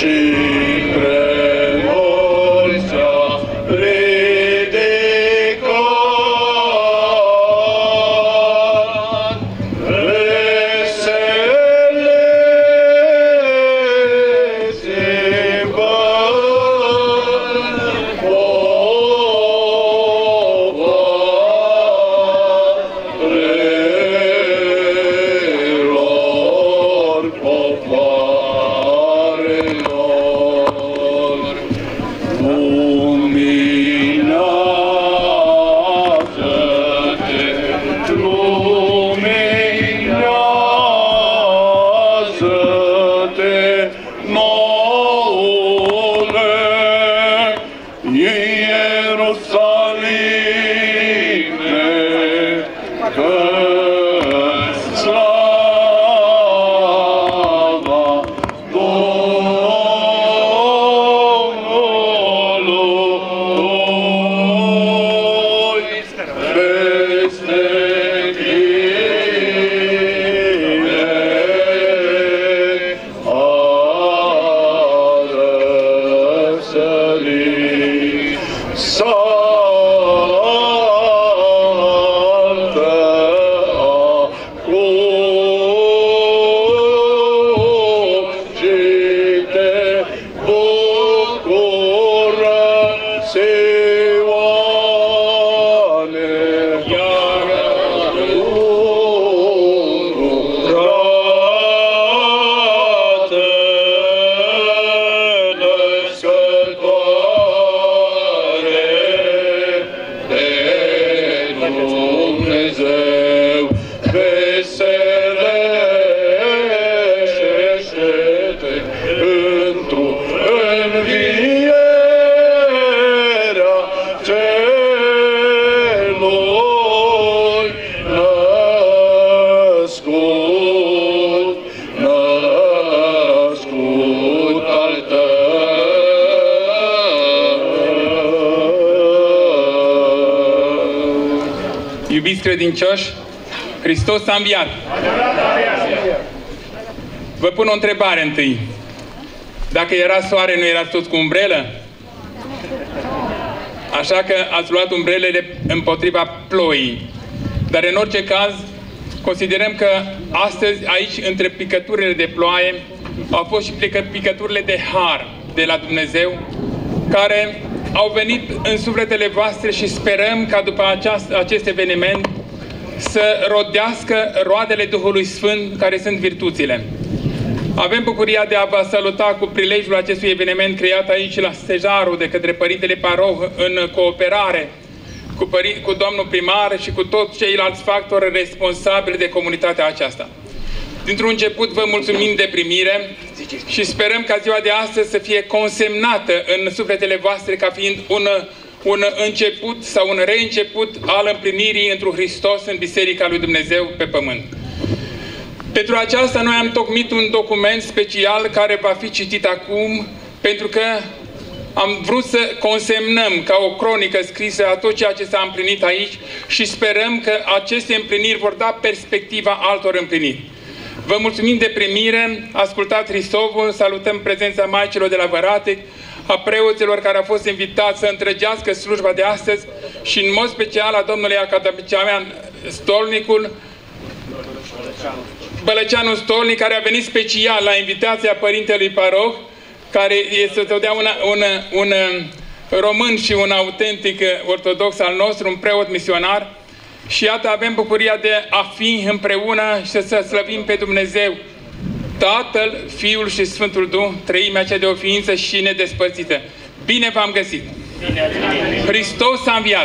Iubiți credincioși, Hristos a înviat. Vă pun o întrebare întâi. Dacă era soare, nu erați toți cu umbrelă? Așa că ați luat umbrelele împotriva ploii. Dar în orice caz, considerăm că astăzi, aici, între picăturile de ploaie, au fost și picăturile de har de la Dumnezeu, care au venit în sufletele voastre și sperăm ca după acest eveniment să rodească roadele Duhului Sfânt, care sunt virtuțile. Avem bucuria de a vă saluta cu prilejul acestui eveniment creat aici la Stejaru de către Părintele Paroh în cooperare cu domnul primar și cu toți ceilalți factori responsabili de comunitatea aceasta. Dintr-un început vă mulțumim de primire și sperăm ca ziua de astăzi să fie consemnată în sufletele voastre ca fiind un început sau un reînceput al împlinirii întru Hristos în Biserica lui Dumnezeu pe pământ. Pentru aceasta noi am tocmit un document special care va fi citit acum, pentru că am vrut să consemnăm ca o cronică scrisă a tot ceea ce s-a împlinit aici și sperăm că aceste împliniri vor da perspectiva altor împliniri. Vă mulțumim de primire, ascultați Hristovul, salutăm prezența Maicilor de la Văratec, a preoților care au fost invitați să întregească slujba de astăzi și în mod special a domnului academician Stolnicul, Bălăceanu Stolnic, care a venit special la invitația Părintelui Paroh, care este totdeauna un român și un autentic ortodox al nostru, un preot misionar. Și iată, avem bucuria de a fi împreună și să slăvim pe Dumnezeu, Tatăl, Fiul și Sfântul Duh, treimea cea de o ființă și nedespărțită. Bine v-am găsit! Hristos a înviat!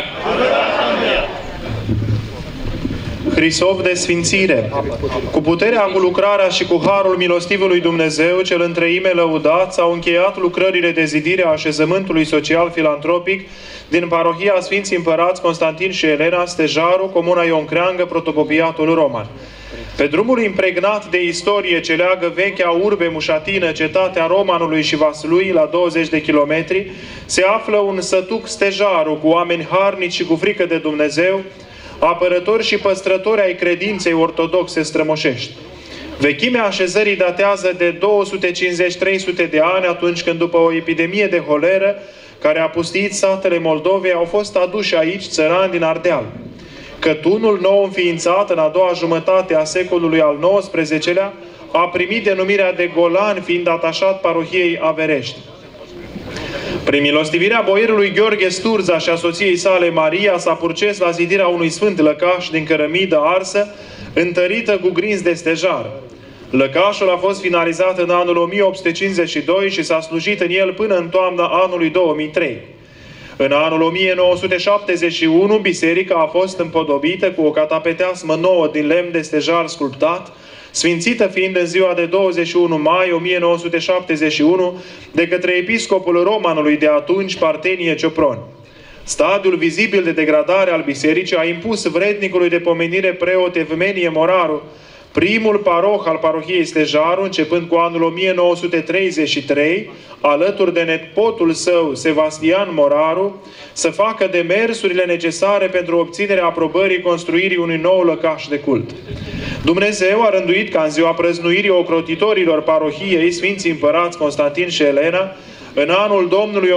Hrisov de sfințire. Cu puterea, cu lucrarea și cu harul milostivului Dumnezeu, cel în treime lăudat, s-au încheiat lucrările de zidire a așezământului social filantropic din parohia Sfinții Împărați Constantin și Elena, Stejaru, Comuna Ion Creangă, protopopiatul roman. Pe drumul impregnat de istorie ce leagă vechea urbe mușatină, cetatea Romanului și Vaslui, la 20 de kilometri, se află un sătuc Stejaru cu oameni harnici și cu frică de Dumnezeu, apărători și păstrători ai credinței ortodoxe strămoșești. Vechimea așezării datează de 250-300 de ani, atunci când, după o epidemie de holeră care a pustiit satele Moldovei, au fost aduși aici țărani din Ardeal. Cătunul nou înființat în a doua jumătate a secolului al XIX-lea a primit denumirea de Golan, fiind atașat parohiei Averești. Prin milostivirea boierului Gheorghe Sturza și a soției sale Maria s-a purces la zidirea unui sfânt lăcaș din cărămidă arsă, întărită cu grinzi de stejar. Lăcașul a fost finalizat în anul 1852 și s-a slujit în el până în toamna anului 2003. În anul 1971, biserica a fost împodobită cu o catapeteasmă nouă din lemn de stejar sculptat, sfințită fiind în ziua de 21 mai 1971 de către episcopul romanului de atunci, Partenie Ciopron. Stadiul vizibil de degradare al bisericii a impus vrednicului de pomenire preot Evmenie Moraru, primul paroh al parohiei Stejaru, începând cu anul 1933, alături de nepotul său, Sebastian Moraru, să facă demersurile necesare pentru obținerea aprobării construirii unui nou lăcaș de cult. Dumnezeu a rânduit ca în ziua prăznuirii ocrotitorilor parohiei, Sfinții Împărați Constantin și Elena, în anul Domnului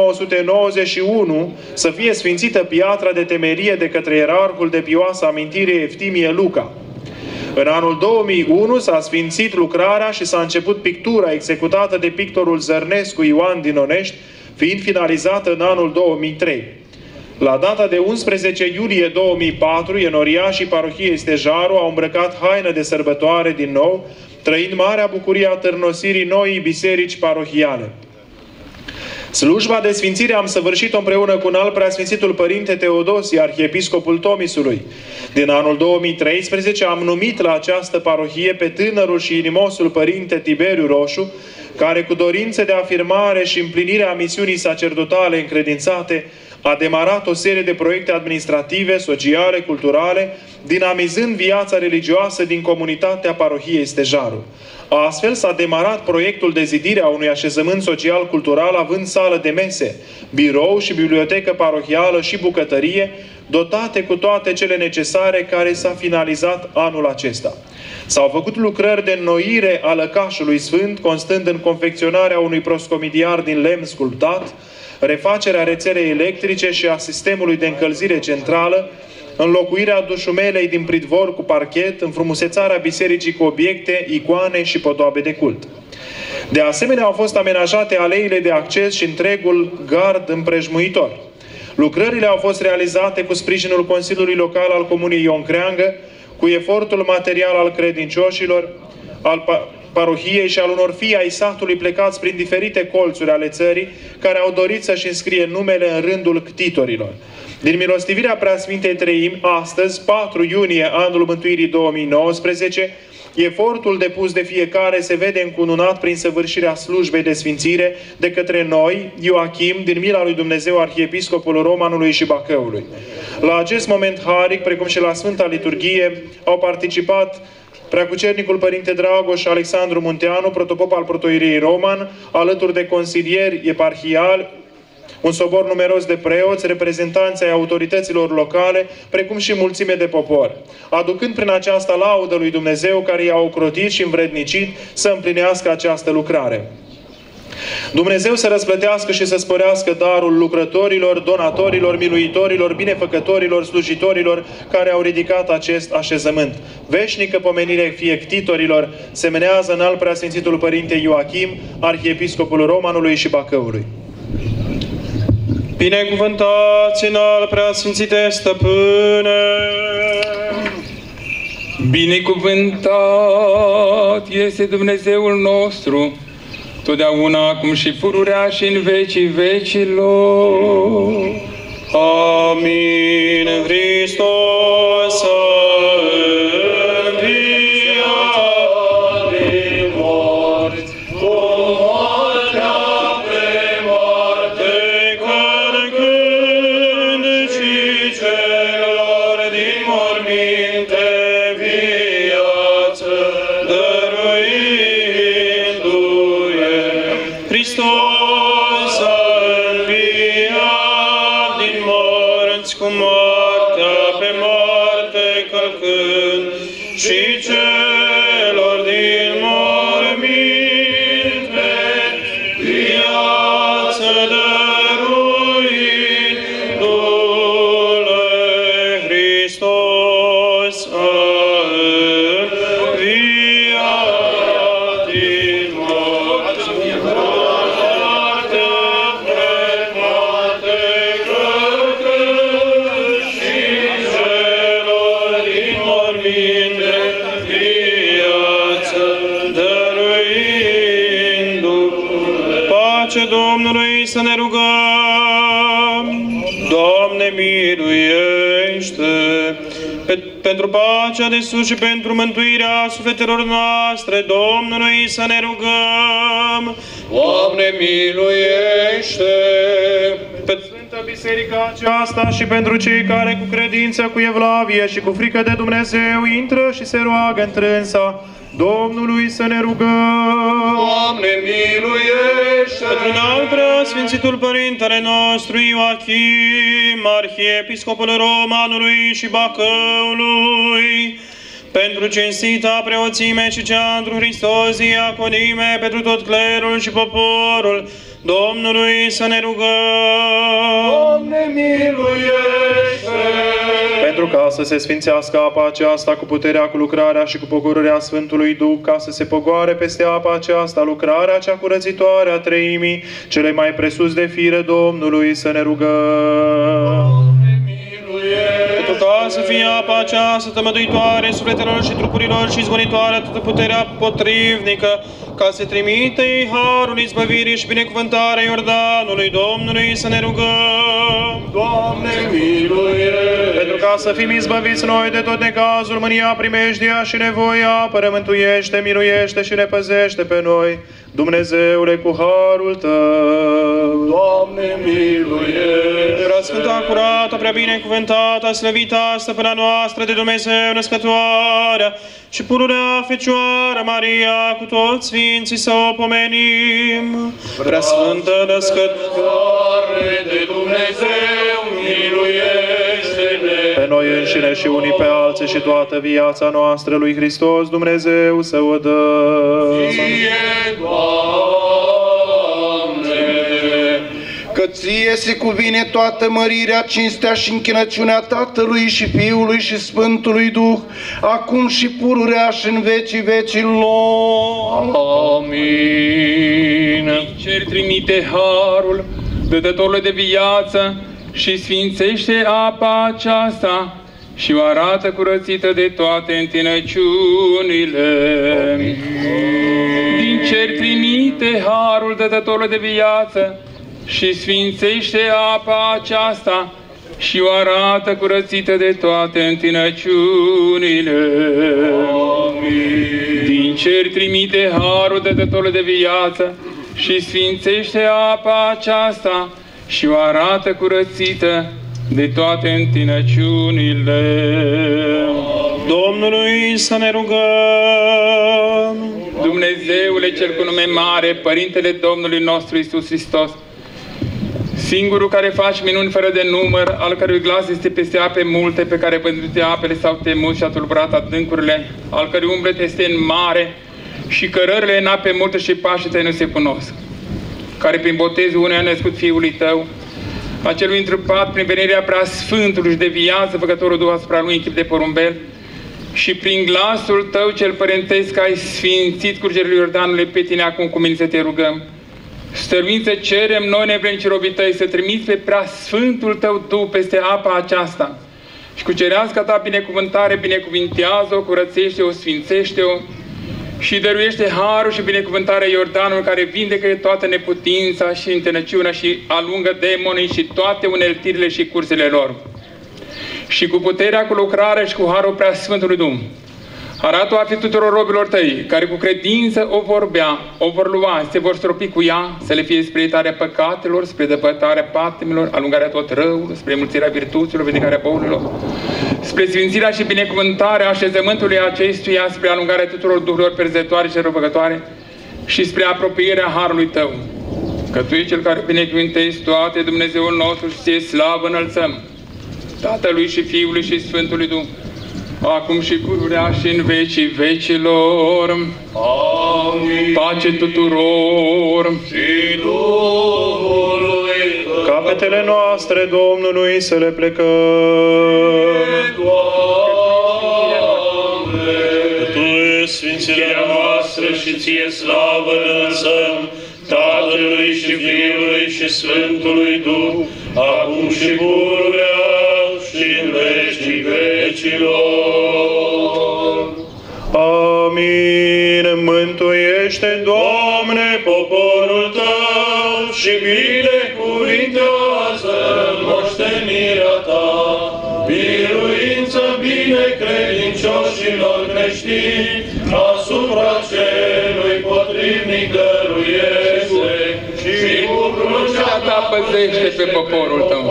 1991, să fie sfințită piatra de temerie de către ierarhul de pioasă amintire Eftimie Luca. În anul 2001 s-a sfințit lucrarea și s-a început pictura executată de pictorul Zărnescu Ioan din Onești, fiind finalizată în anul 2003. La data de 11 iulie 2004, enoriașii parohiei Stejaru au îmbrăcat haină de sărbătoare din nou, trăind marea bucurie a târnosirii noii biserici parohiale. Slujba de sfințire am săvârșit-o împreună cu un alt preasfințitul Părinte Teodosie, arhiepiscopul Tomisului. Din anul 2013 am numit la această parohie pe tânărul și inimosul Părinte Tiberiu Roșu, care cu dorință de afirmare și împlinirea misiunii sacerdotale încredințate a demarat o serie de proiecte administrative, sociale, culturale, dinamizând viața religioasă din comunitatea parohiei Stejaru. Astfel s-a demarat proiectul de zidire a unui așezământ social-cultural având sală de mese, birou și bibliotecă parohială și bucătărie, dotate cu toate cele necesare, care s-a finalizat anul acesta. S-au făcut lucrări de înnoire a lăcașului sfânt, constând în confecționarea unui proscomidiar din lemn sculptat, refacerea rețelei electrice și a sistemului de încălzire centrală, înlocuirea dușumelei din pridvor cu parchet, înfrumusețarea bisericii cu obiecte, icoane și podoabe de cult. De asemenea, au fost amenajate aleile de acces și întregul gard împrejmuitor. Lucrările au fost realizate cu sprijinul Consiliului Local al Comunei Ion Creangă, cu efortul material al credincioșilor, al parohiei și al unor fii ai satului plecați prin diferite colțuri ale țării, care au dorit să-și înscrie numele în rândul ctitorilor. Din milostivirea Preasfintei Treimi, astăzi, 4 iunie anul Mântuirii 2019, efortul depus de fiecare se vede încununat prin săvârșirea slujbei de sfințire de către noi, Ioachim, din mila lui Dumnezeu, arhiepiscopul Romanului și Bacăului. La acest moment haric, precum și la Sfânta Liturghie, au participat Preacucernicul Părinte Dragoș Alexandru Munteanu, protopop al protoieriei Roman, alături de consilieri eparhiali, un sobor numeros de preoți, reprezentanți ai autorităților locale, precum și mulțime de popor, aducând prin aceasta laudă lui Dumnezeu, care i-a ocrotit și învrednicit să împlinească această lucrare. Dumnezeu să răsplătească și să sporească darul lucrătorilor, donatorilor, miluitorilor, binefăcătorilor, slujitorilor care au ridicat acest așezământ. Veșnică pomenire fie ctitorilor, semenează în al Preasfințitul Părinte Ioachim, arhiepiscopul Romanului și Bacăului. Binecuvântați în al Preasfințite Stăpâne! Binecuvântat este Dumnezeul nostru, totdeauna, acum și pururea și în vecii vecilor. Amin. Hristos a înviat din morți, cu moartea premoarte, cântând și celor din morminte viață dăruindu-i. Hristos a înviat din morți, cu moartea pe moarte călcând, și celor din pace Domnului să ne rugăm. Doamne, miluiește! Pentru pacea de sus și pentru mântuirea sufletelor noastre, Domnului să ne rugăm. Doamne, miluiește! Pentru Sfânta Biserica aceasta și pentru cei care cu credință, cu evlavie și cu frică de Dumnezeu intră și se roagă întrânsa, Domnului să ne rugăm. Doamne, miluiește! Pentru înalt preasfințitul Părintele nostru Ioachim, arhiepiscopul Romanului și Bacăului, pentru cinstita preoțime și cea întru Hristos diaconime, pentru tot clerul și poporul, Domnului să ne rugăm. Doamne, miluiește! Pentru ca să se sfințească apa aceasta cu puterea, cu lucrarea și cu pogorârea Sfântului Duh, ca să se pogoare peste apa aceasta lucrarea cea curățitoare a treimii, cele mai presus de fire, Domnului să ne rugăm. Pentru ca să fie apa aceasta tămăduitoare sufletelor și trupurilor și izgonitoare toată puterea potrivnică, ca să trimite ei harul izbăvirii și binecuvântarea Iordanului, Domnului să ne rugăm. Doamne, miluiește! Pentru ca să fim izbăviți noi de tot necazul, mânia, primejdia și nevoia, apără, mântuiește, miluiește și ne păzește pe noi, Dumnezeule, cu harul Tău. Doamne, miluiește! Era sfânta, curată, prea binecuvântată, slăvita, stăpâna noastră de Dumnezeu, născătoarea și pururea Fecioară Maria, cu toți sfinții să o pomenim. Prea sfântă născătoare de Dumnezeu, miluiește-ne! Pe noi înșine și unii pe alții și toată viața noastră lui Hristos Dumnezeu să o dăm. Ție, Doamne! Că Ție se cuvine toată mărirea, cinstea și închinăciunea Tatălui și Fiului și Sfântului Duh, acum și pururea și în vecii vecilor. Amin. Cer trimite harul, dătătorul de viață, și sfințește apa aceasta și o arată curățită de toate întinăciunile. Din cer trimite harul, dătătorul de viață, și sfințește apa aceasta și o arată curățită de toate întinăciunile. Din cer trimite harul, dătătorul de viață, și sfințește apa aceasta și o arată curățită de toate întinăciunile. Domnului să ne rugăm. Dumnezeule cel cu nume mare, Părintele Domnului nostru Iisus Hristos, singurul care faci minuni fără de număr, al cărui glas este peste ape multe, pe care vândute apele s-au temut și a tulburat adâncurile, al cărui umblet este în mare și cărările în ape multe și pașii tăi nu se cunosc, care prin botezul unui a născut Fiului Tău, acelui întrupat prin venirea prea Sfântului și de viață, Făcătorul Duh asupra lui în chip de porumbel, și prin glasul Tău cel părentesc ai sfințit curgerile Iordanului pe Tine, acum cu mine să Te rugăm. Stăruind să cerem noi, nevrednici robii Tăi, să trimiți pe prea Sfântul Tău Duh peste apa aceasta și cu cereasca Ta binecuvântare, binecuvintează-o, curățește-o, sfințește-o și dăruiește harul și binecuvântarea Iordanului, care vindecă toată neputința și întinăciunea și alungă demonii și toate uneltirile și cursele lor. Și cu puterea, cu lucrarea și cu harul prea Sfântului Duh, arată-o a fi tuturor robilor Tăi, care cu credință o vor bea, o vor lua, se vor stropi cu ea, să le fie spre iertarea păcatelor, spre depărtarea patimilor, alungarea tot răului, spre mulțirea virtuților, vindecarea bolilor, spre sfințirea și binecuvântarea așezământului acestuia, spre alungarea tuturor duhurilor perzătoare și răbăgătoare și spre apropierea harului Tău. Că Tu ești Cel care binecuvântezi toate, Dumnezeul nostru, și Ție slavă înălțăm, Tatălui și Fiului și Sfântului Duh, acum și pururea și în vecii vecilor. Amin. Pace tuturor Și Duhului Tău. Capetele noastre Domnului să le plecăm. Doamne, Tu ești sfințirea noastră și Ție slavă înălțăm, Tatălui și Fiului și Sfântului Duh, acum și pururea și în vecii vecilor. Amin. Mântuiește, Doamne, poporul Tău și binecuvintează moștenirea ta. Biruință bine credincioșilor creștini, asupra celui potrivnic dăruiește și cu crucea ta păzește pe poporul tău.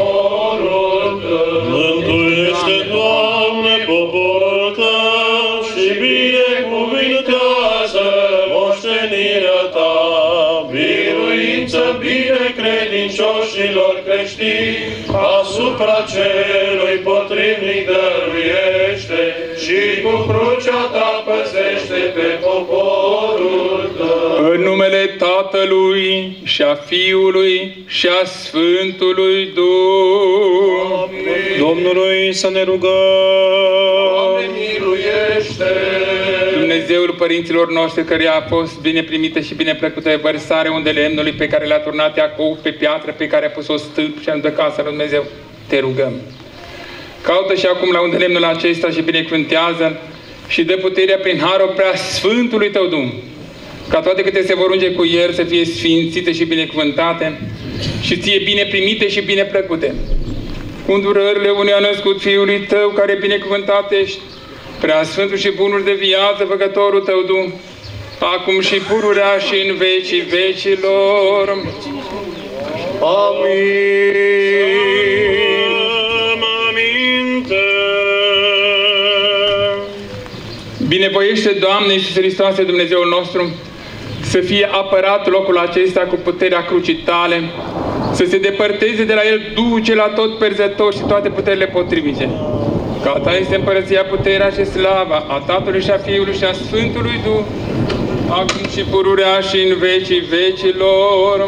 Mântuiește, Doamne, poporul tău și binecuvintează moștenirea ta. Biruință bine credincioșilor creștini, asupra celui potrivnic dăruiește și cu crucea ta păzește pe poporul tău. În numele Tatălui și a Fiului și a Sfântului Duh. Amin. Domnului să ne rugăm. Doamne, miluiește! Dumnezeul părinților noștri, căreia a fost bine primită și bine plăcută vărsare unde lemnului pe care l-a turnat Iacov pe piatră, pe care a pus o stâlp și a dat casa lui Dumnezeu, te rugăm. Caută și acum la unde lemnul acesta și binecuvântează și dă puterea prin harul prea Sfântului tău Duh, ca toate câte se vor unge cu el să fie sfințite și binecuvântate și ție bine primite și bine plăcute. Cu îndurările unui a născut Fiului tău, care binecuvântat ești, prea Sfântul și bunul de viață, Făcătorul tău Duh, acum și pururea și în vecii vecilor. Amin. Aminte. Binevoiește, Doamne Iisuse Hristoase, Dumnezeul nostru, să fie apărat locul acesta cu puterea crucii tale, să se depărteze de la el duce la tot perzător și toate puterile potrivnice. Ca a ta este împărăția, puterea și slava a Tatălui și a Fiului și a Sfântului Duh, acum și pururea și în vecii vecilor.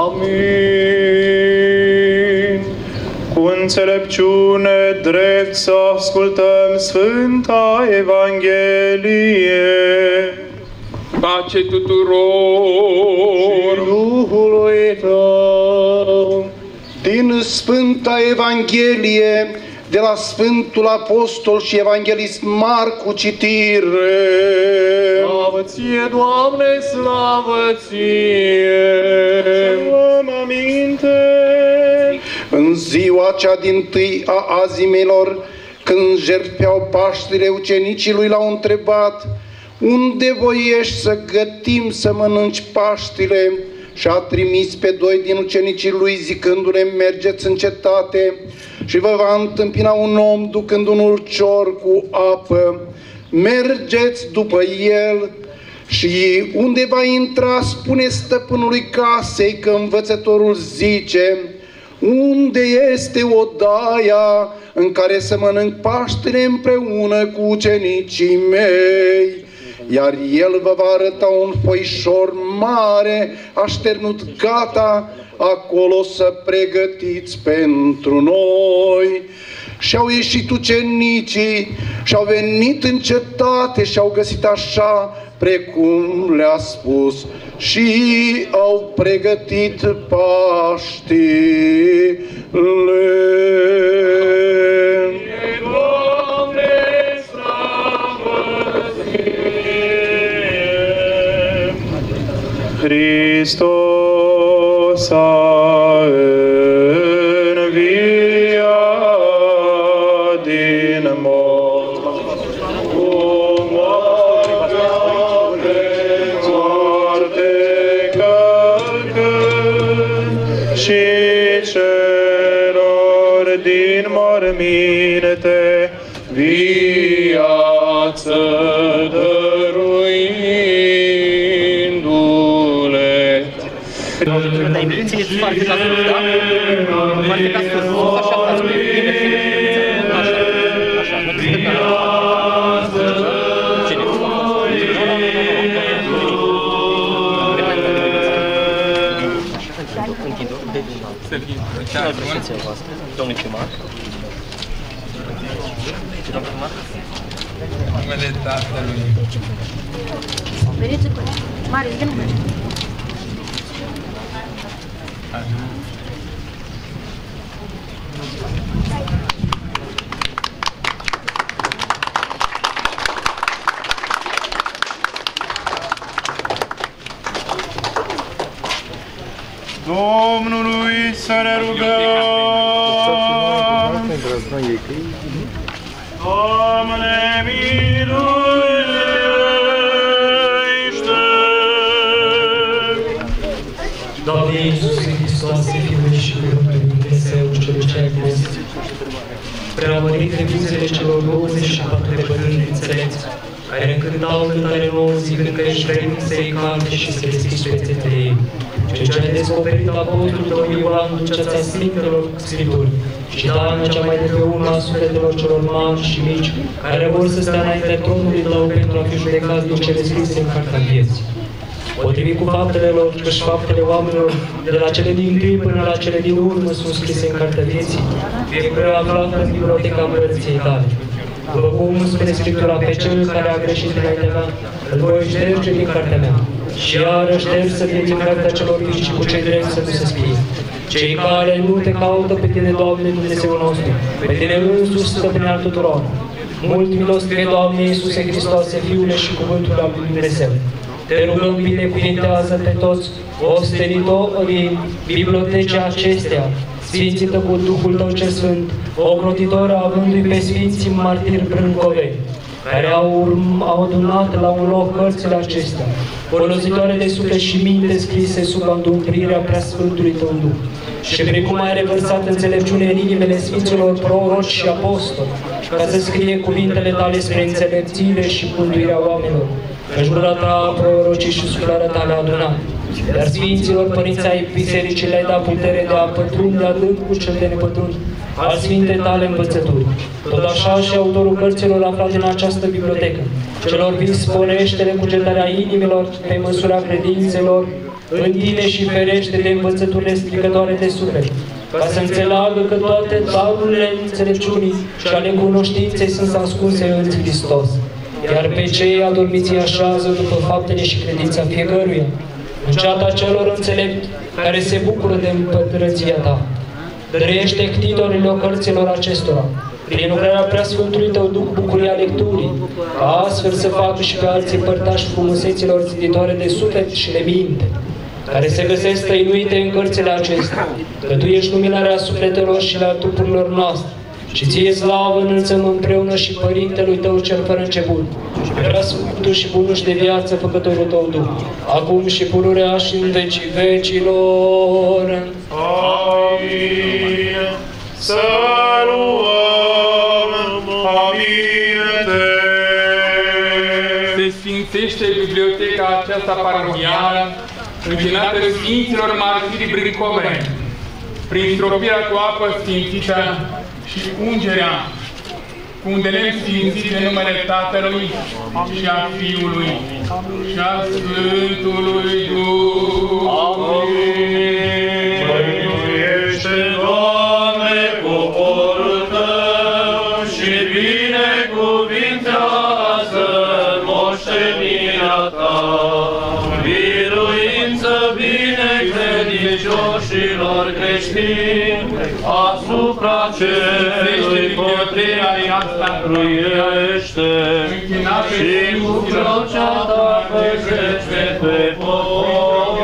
Amin. Cu înțelepciune drept să ascultăm Sfânta Evanghelie. Pace tuturor! Duhului tău, din Sfânta Evanghelie, de la Sfântul Apostol și Evanghelist Marcu, citire. Slavă ție, Doamne, slavă ție! Să luăm aminte! În ziua cea dintâi a azimelor, când jertfeau Paștile, ucenicii lui l-au întrebat: unde voiești să gătim să mănânci Paștile? Și a trimis pe doi din ucenicii lui, zicându-le: mergeți în cetate și vă va întâmpina un om ducând un ulcior cu apă. Mergeți după el și unde va intra, spune stăpânului casei că învățătorul zice: unde este odaia în care să mănânc Paștile împreună cu ucenicii mei? Iar el vă va arăta un foișor mare, așternut gata, acolo să pregătiți pentru noi. Și-au ieșit ucenicii și-au venit în cetate și-au găsit așa precum le-a spus și au pregătit Paștile. Hristos a înviat din morți, cu moartea de moarte călcând, și celor din morminte viață dăruindu-le. Dar intenție foarte ca sus, da? Foarte ca sus, așa, ați bine, așa, așa, nu trebuie ca... Cine? Închid-o, domnul primar. Domnul primar? Numele Tatălui. Veniți acolo. Mare, de nume. Domnului să ne rugăm. Doamne, miluiește! Doamne Iisuse Hristoase, Fiul și Cuvântul lui Dumnezeu, Cel ce ai fost, preamărite buzele celor 24 de bătrâni înțelepți, care cântau cântare nouă zicând că ești venit să-i carte și să deschizi fețetele ei. Cel ce ai descoperit apostolul tău Ioan, duceața Sfintelor Scripturi, și taina cea mai de pe urmă a sufletelor celor mari și mici, care vor să stea înainte tronului tău pentru a fi judecați din cele scrise în cartea vieții. Potrivit cu faptele lor, căci faptele oamenilor, de la cele din tâi până la cele din urmă, sunt scrise în cartea vieții, fiecare aflată în biblioteca împărăției tale. După cum spune Scriptura, pe cel care a greșit înaintea mea, îl voi șterge din cartea mea. Și iară ștergi să fie din cartea celor vii și cu cei drept să nu se scrie. Cei care nu te caută pe tine, Doamne, Dumnezeul nostru, pe tine însuși, stăpâne al tuturor. Mult milostive, Doamne Iisuse Hristoase, Fiule și Cuvântul al lui Dumnezeu. Te rugăm, binecuvintează pe toți ostenitorii bibliotecii acestea, sfințită cu Duhul Tău cel Sfânt, ocrotitoră avându-i pe sfinții martiri brâncoveni, care au adunat la un loc cărțile acestea, folositoare de suflet și minte scrise sub îndumbrirea Preasfântului Tău Duh. Și precum ai revărsat înțelepciune în inimile Sfinților proroci și apostoli, ca să scrie cuvintele Tale spre înțelepțire și mântuirea oamenilor, căci gura Ta, prorocii și suflarea Ta le-a adunat. Iar Sfinților Părinți ai Bisericii le-ai dat putere de a pătrunde adâncul cel de nepătrund al Sfinte Tale învățături. Tot așa și autorul cărților aflate în această bibliotecă, celor vii sporește-le cugetarea inimilor pe măsura credințelor în Tine și ferește de învățăturile stricătoare de suflet, ca să înțeleagă că toate darurile înțelepciunii și ale cunoștinței sunt ascunse în Hristos. Iar pe cei adormiți îi așează după faptele și credința fiecăruia, în ceata celor înțelepți care se bucură de împătrăția Ta. Dăruiește ctitorilor cărților acestora, prin lucrarea Preasfântului Tău Duh, bucuria lecturii, ca astfel să facă și pe alții părtași frumuseților ziditoare de suflet și de minte, care se găsesc tăinuite în cărțile acestea, că Tu ești luminarea sufletelor și la trupurilor noastre, și Ție slavă înălțăm împreună și Părintelui Tău cel fără început, și pe Preasfântul și bunul și de viață, Făcătorul Tău Duh, acum și pururea și în vecii vecilor. Amin. Să luăm aminte. Se sfințește biblioteca aceasta parohială, închinată Sfinților Martirii Brâncoveni, prin stropirea cu apă sfințită și ungerea cu un de lemn sfințit în numele Tatălui și a Fiului și a Sfântului Duh. Amin. Mântuiește, Doamne, poporul Tău și binecuvintează moștenirea Ta. Biruință binecredincioșilor creștini asupra celui pătruiește și cu crucea Ta păzește pe poporul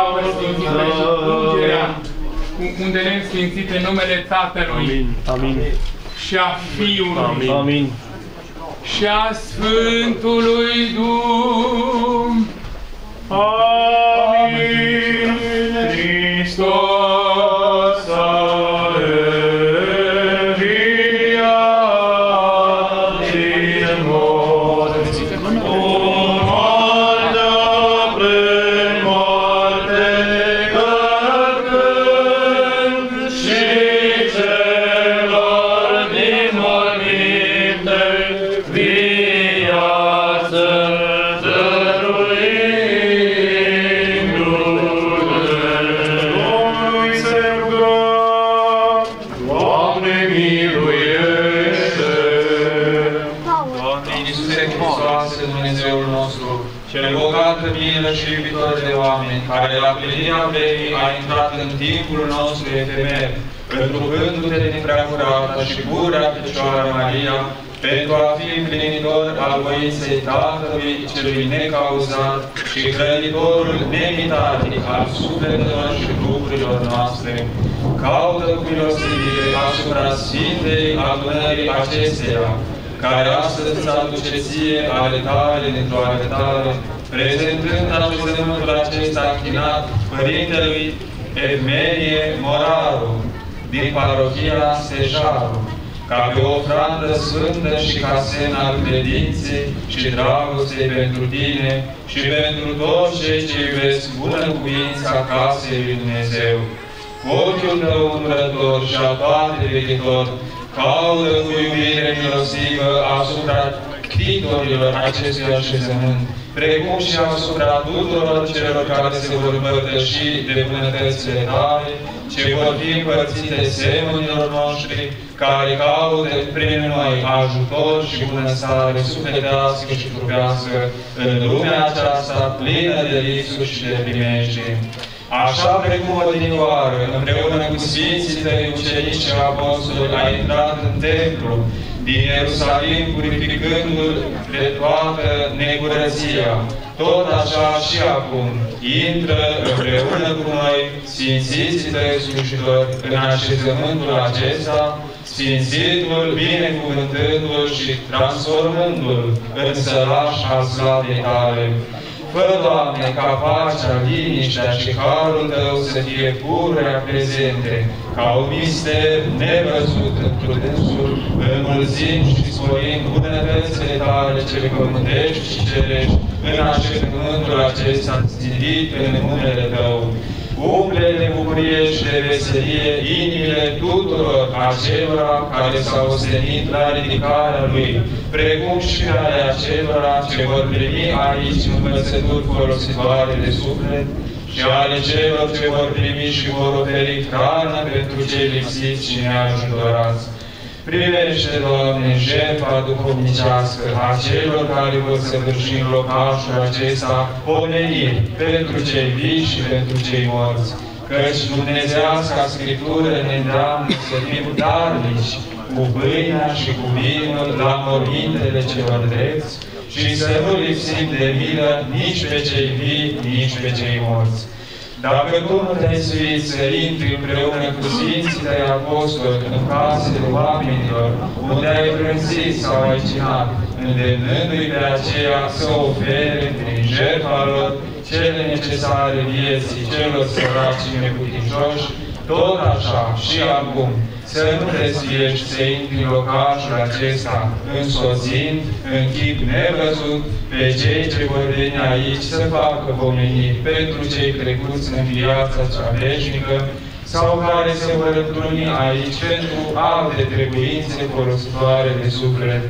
cu un de lemn sfințit în numele Tatălui. Amin. Și a Fiului. Amin. Și a Sfântului Duh. Amin. Hristos a înviat din morți, moartea premoarte călcând și celor din morminte viață cel bogat în milă și iubitor de oameni, care la plinirea verii a intrat în timpul nostru efemer, întrucându-te din preacurată și pura Fecioară Maria, pentru a fi împlinitor al voinței Tatălui celui necauzat și hrănitorul nemitatic al sufletelor și trupurilor noastre, caută cu milostivire asupra Sfintei adunării acesteia, care astăzi îți aduce ție ale tale dintr-o arătare, prezentând așezământul acesta închinat Părintelui Emite Moraru, din parohia Stejaru, ca pe o ofrandă sfântă și ca semn al credinței și dragostei pentru tine și pentru toți cei ce iubesc bunăcuința casei lui Dumnezeu. Ochiul tău umbrător și aproape veghetor caută cu iubire milostivă asupra ctitorilor acestui așezământ, precum și asupra tuturor celor care se vor împărtăși de bunătățile tale, ce vor fi împărțite semenilor noștri, care caută prin noi ajutor și bunăstare sufletească și trupească în lumea aceasta plină de lipsuri și de primejdii. Așa precum odinioară, împreună cu Sfinții tăi ucenici și apostoli, a intrat în templu din Ierusalim, purificându-l de toată necurăția, tot așa și acum intră împreună cu noi Sfințiții tăi slujitori în așezământul acesta, sfințindu-l, binecuvântându-l și transformându-l în sălaș al slavei tale. Fă, Doamne, ca pacea, liniștea și harul Tău să fie pururea prezente, ca un mister nevăzut într-o dânsul, înmulțind și sporind bunătățile Tale cele pământești și cerești în așezământul acesta zidit în numele Tău. Umple de bucurie și de veselie inimile tuturor acelora care s-au ostenit la ridicarea Lui, precum și ale acelora ce vor primi aici învățături folositoare de suflet și ale celor ce vor primi și vor oferi hrană pentru cei lipsiți și neajutorați. Privește, Doamne, jertfa duhovnicească a celor care vor săvârși în locașul acesta pomeniri pentru cei vii și pentru cei morți, căci Dumnezeasca Scriptură ne îndeamnă să fim darnici cu pâinea și cu vinul la mormintele celor drepți și să nu lipsim de milă nici pe cei vii, nici pe cei morți. Dacă Tu nu te-ai suit să intri împreună cu Sfinții Tăi Apostoli în casele oamenilor, unde ai frânzit sau ai cinat, îndemnându-i pe aceea să ofere prin jertfa lor cele necesare vieții celor săraci și neputincioși, tot așa și acum, să nu desfiești să intri în locașul acesta, însoțind în chip nevăzut pe cei ce vor veni aici să facă pomeniri pentru cei trecuți în viața cea veșnică sau care se vor întruni aici pentru alte trebuințe folositoare de suflet.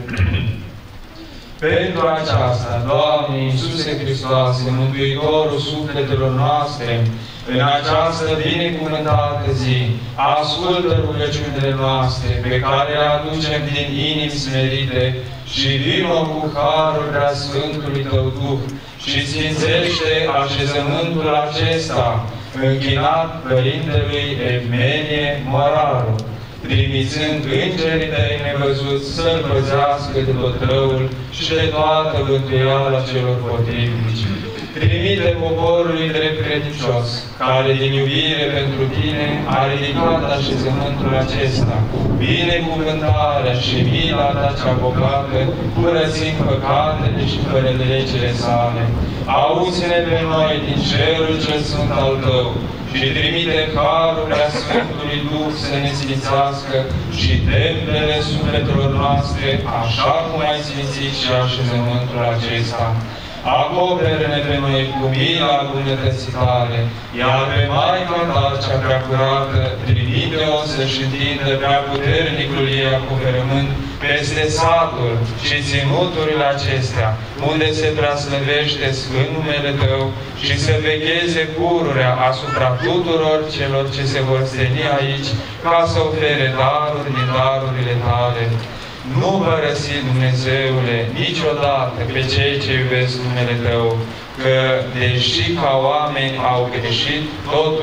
Pentru aceasta, Doamne Iisuse Hristoase, Mântuitorul sufletelor noastre, în această binecuvântată zi, ascultă rugăciunile noastre pe care le aducem din inimi smerite și vino cu harul Preasfântului Tău Duh și sfințește așezământul acesta, închinat Părintelui Emite Moraru, trimițând îngerii Tăi nevăzuți să-L păzească de tot răul și de toată bântuiala celor potrivnici. Trimite poporului drept credincios, care din iubire pentru Tine a ridicat așezământul acesta, binecuvântarea și mila Ta cea bogată, curățind păcatele și fără de legile sale. Auzi-ne pe noi din cerul cel sfânt al Tău și trimite harul Preasfântului Duh să ne sfințească și templele sufletelor noastre, așa cum ai sfințit și așezământul acesta. Acoperă-ne pe noi cu mila bunătății Tale, iar pe Maica Ta cea preacurată, trimite-o să-și întindă preaputernicul ei acoperământ peste satul și ținuturile acestea, unde se preaslăvește sfânt numele Tău și să vegheze pururea asupra tuturor celor ce se vor steni aici, ca să ofere daruri din darurile Tale. Nu părăsi, Dumnezeule, niciodată pe cei ce iubesc numele Tău, că, deși ca oameni au greșit, totuși,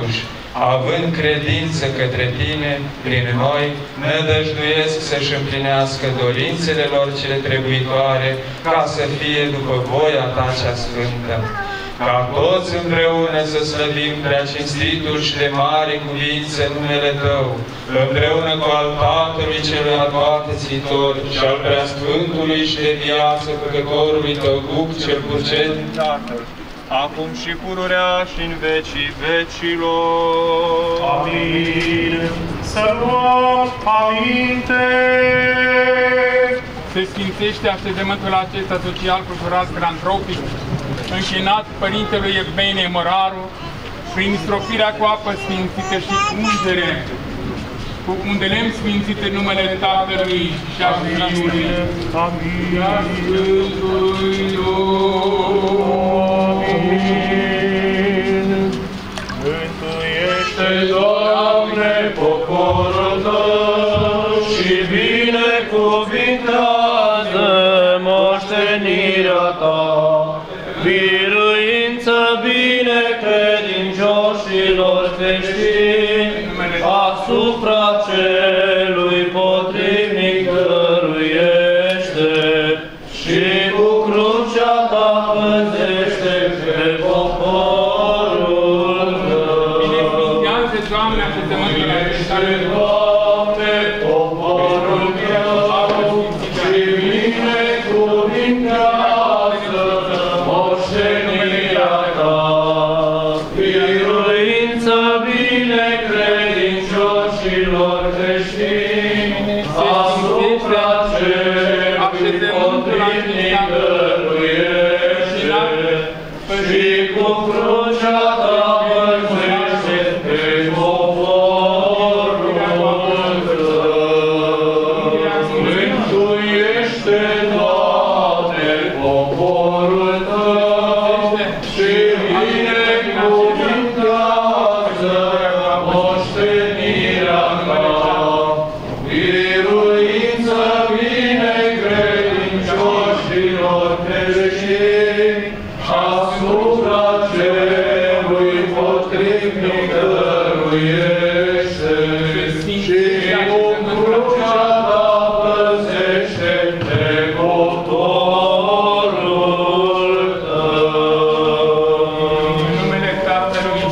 având credință către Tine, prin noi, nădăjduiesc să-și împlinească dorințele lor cele trebuitoare, ca să fie după voia Ta cea sfântă. Ca toți împreună să slăvim prea cinstitul și de mare cuvință numele Tău, împreună cu al Tatălui celui atoate țitor și al preasfântului și de viață Făcătorului Tău Duh cel purcet din Tatăl, acum și pururea și în vecii vecilor. Amin. Să luăm aminte. Se sfințește așezământul acesta social, cultural, filantropic, închinat Părintelui Ebene Moraru, prin stropirea cu apă sfințită și ungere, cu un de lemn sfințit în numele Tatălui și a Fiului și a Sfântului Duh. Mântuiește, Doamne, poporul Tău și binecuvintează moștenirea Ta. Biruință bine credincioșilor creștini, asupra celui potrivnic dăruiește și cu crucea Ta păzește pe poporul Tău. Binecuvintează, Doamne, așezământul acesta, Doamne, poporul Tău și binecuvintează moștenirea Ta. Biruință bine credincioșilor creștini, asupra celui potrivnic dăruiește și cu crucea Ta păzește pe poporul Tău. Mântuiește, Doamne, poporul Tău și binecuvintează moștenirea Ta. Biruință bine credincioșilor creștini, asupra celui potrivnic dăruiește și cu crucea Ta păzește pe poporul Tău. în numele Tatălui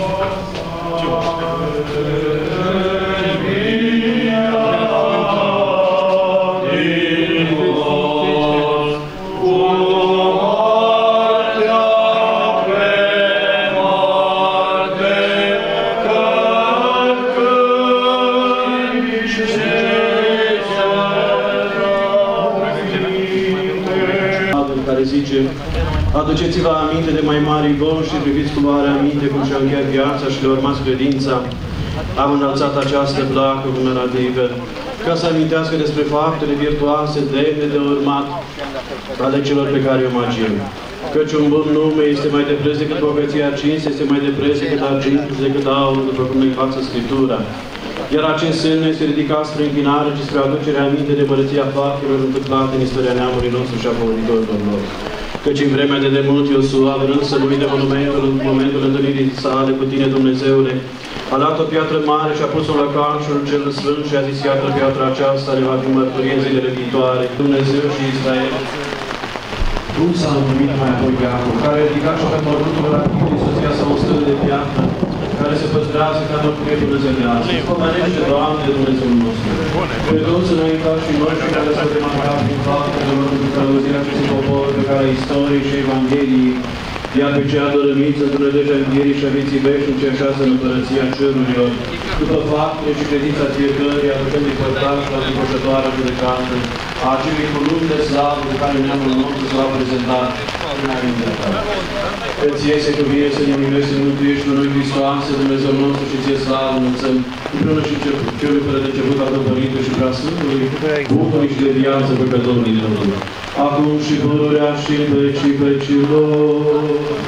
care zice: aduceți-vă aminte de mai mari buni și priviți cu luare aminte cum și-a încheiat viața și le urmați credința. Am înălțat această placă commemorativă ca să amintească despre faptele virtuoase demne de urmat ale celor pe care îi omagim. Căci un bun nume este mai de preț decât bogăția cinste, este mai de preț decât argintul și decât aurul, după cum ne învață Scriptura. Iar acest semn este ridicat spre închinare și spre aducerea aminte de măreția faptelor întâmplate în istoria neamului nostru și a pomenitorilor lor. Căci în vremea de demult Iosua, vrând să nu uite monumentul în momentul întâlnirii sale cu Tine, Dumnezeule, a luat o piatră mare și a pus-o la lăcașul cel sfânt și a zis: iată, piatra aceasta le va fi mărturie în zilele viitoare. Dumnezeu și Israel. Cum s-a numit mai apoi Iacov, care a ridicat și pe mormântul Rachitei, soția sa, o stălă de piatră, care se păstrează ca mărturie dumnezeiască. Spomenește, Doamne, Dumnezeul nostru. Pe toți înaintașii noștri care s-au demarcat prin faptele lor cu călăuzirea acestui popor pe care istoriei și Evangheliei, iar pe cea dărâmiță într-o nădejdea învierii și a vieții veșnice așează în împărăția cerurilor, după faptele și credința fiecăruia, aducând-i părtași la înfășătoarea judecată, a acelui cuvânt de slavă pe care neamul nostru s-a prezentat înaintea Ta. Că Ție se cuvine să ne miluiești, să ne mântuiești pe noi, Hristoase, Dumnezeu nostru, și Ție slavă înălțăm, împreună și Celui fără de început al Părintele și Preasfântului, Duhului și de viață Făcătorului Tău, acum și pururea și în vecii vecilor.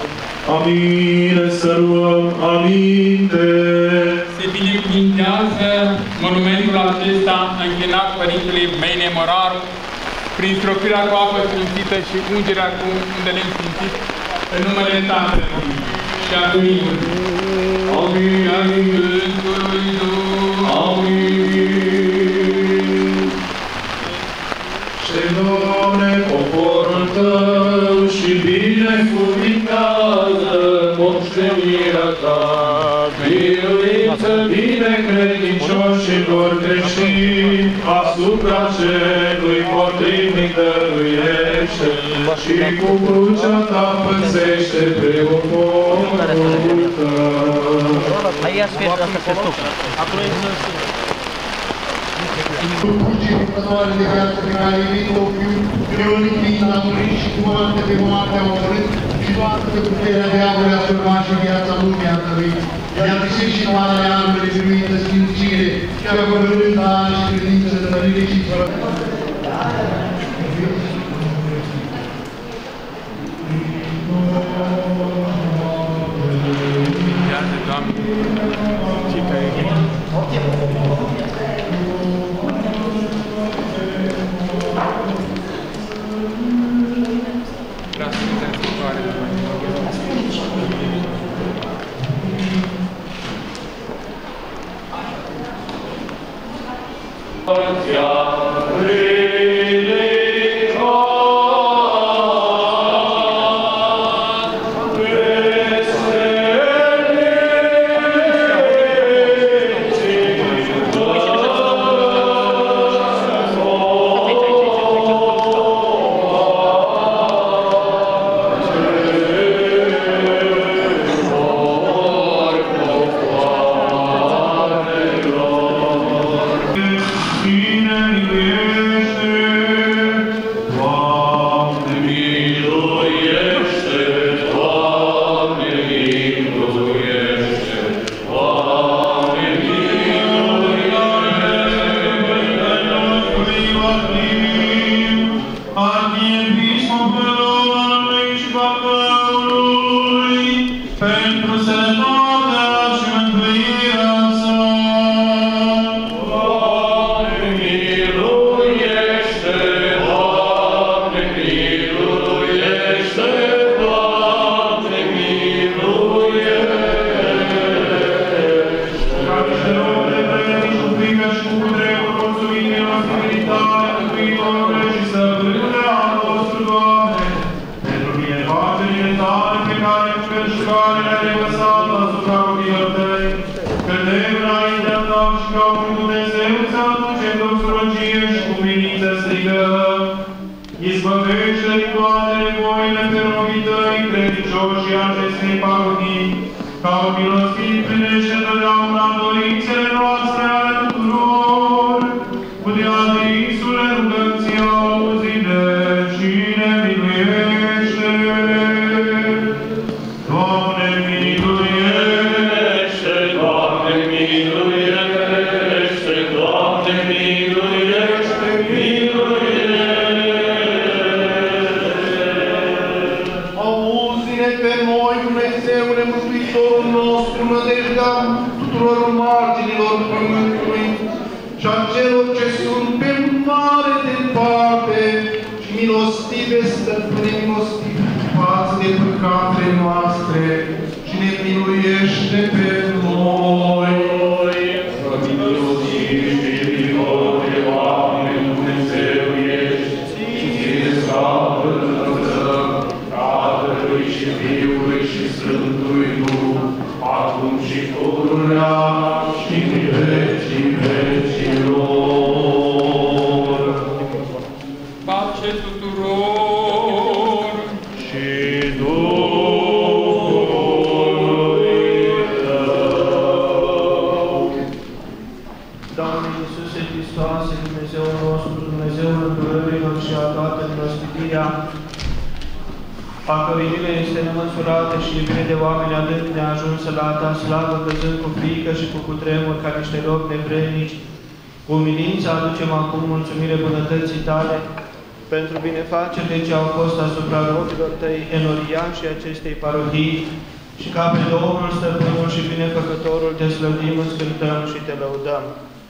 Amin. Să luăm aminte. se binecuvintează monumentul acesta închinat Părintele Ebene Moraru, prin stropirea cu apă sfințită și ungerea cu un de lemn sfințit, în numele Tatălui și a Fiului Asupra celui potrivnic dăruiește și cu crucea ta păzește pe omul tău. Aici sfert asta se stupă. Acolo e Lucruri de viață pe care iubit-o fiu, preunic fiind a murit și cu moarte pe moarte a omorât și toată pe puterea diavolului a format și viața lumii a dăruit. I-a găsit și toate neamurile biruită sfințire și a hotărât la ani și credință, tămărire și sfărământ. Pentru binefacerile ce au fost asupra robilor tăi enoriași și acestei parodii, și ca pe Domnul, Stăpânul și Binefăcătorul te slăvim, îți cântăm și te lăudăm.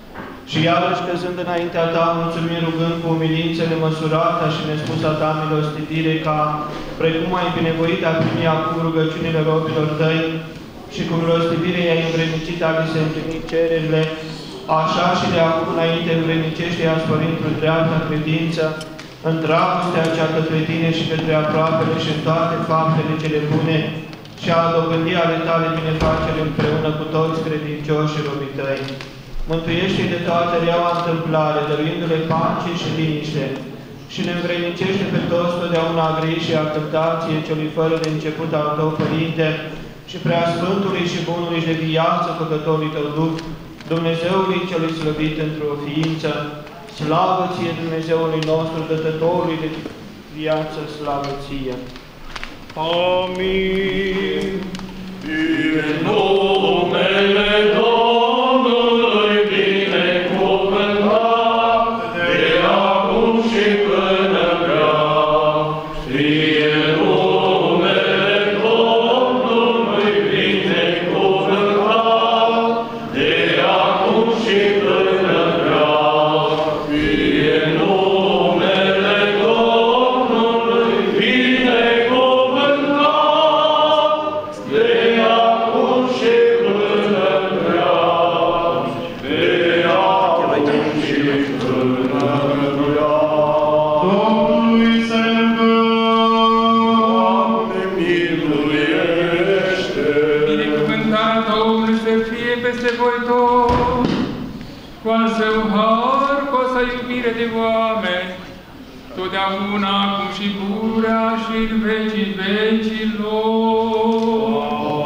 Și iarăși căzând înaintea ta, mulțumim rugând cu umilință nemăsurată și nespusa ta milostivire, ca, precum ai binevoit a primi acum rugăciunile robilor tăi, și cu milostivire i-ai învrednicit ale să împlini cererile, așa și de acum înainte învrednicește-i Părintele dreapta credință, în dragostea cea către tine și către aproapele și în toate faptele cele bune, și a dobândi ale tale binefacere împreună cu toți credincioși și robii tăi. Mântuiește-i de toată reaua întâmplare, dăruindu-le pace și liniște, și ne învrednicește pe toți totdeauna griji și acceptație celui fără de început al tău, Părinte, și preasfântului și bunului și de viață făcătorului tău Duh, Dumnezeului celui slăvit într-o ființă, slavă ție, Dumnezeului nostru, dătătorului de viață, slavă ție. Amin. În numele Domnului binecuvântat, de acum și până veac, fie numele Domnului binecuvântat, de acum și până veac, fie numele Domnului binecuvântat, de acum și până veac, de acum și până veac. Domnului să Doamne, miluiește! Binecuvântarea Domnului să fie peste voi toți, cu al său har, cu a sa iubire de oameni, totdeauna, acum și pururea și în vecii vecilor.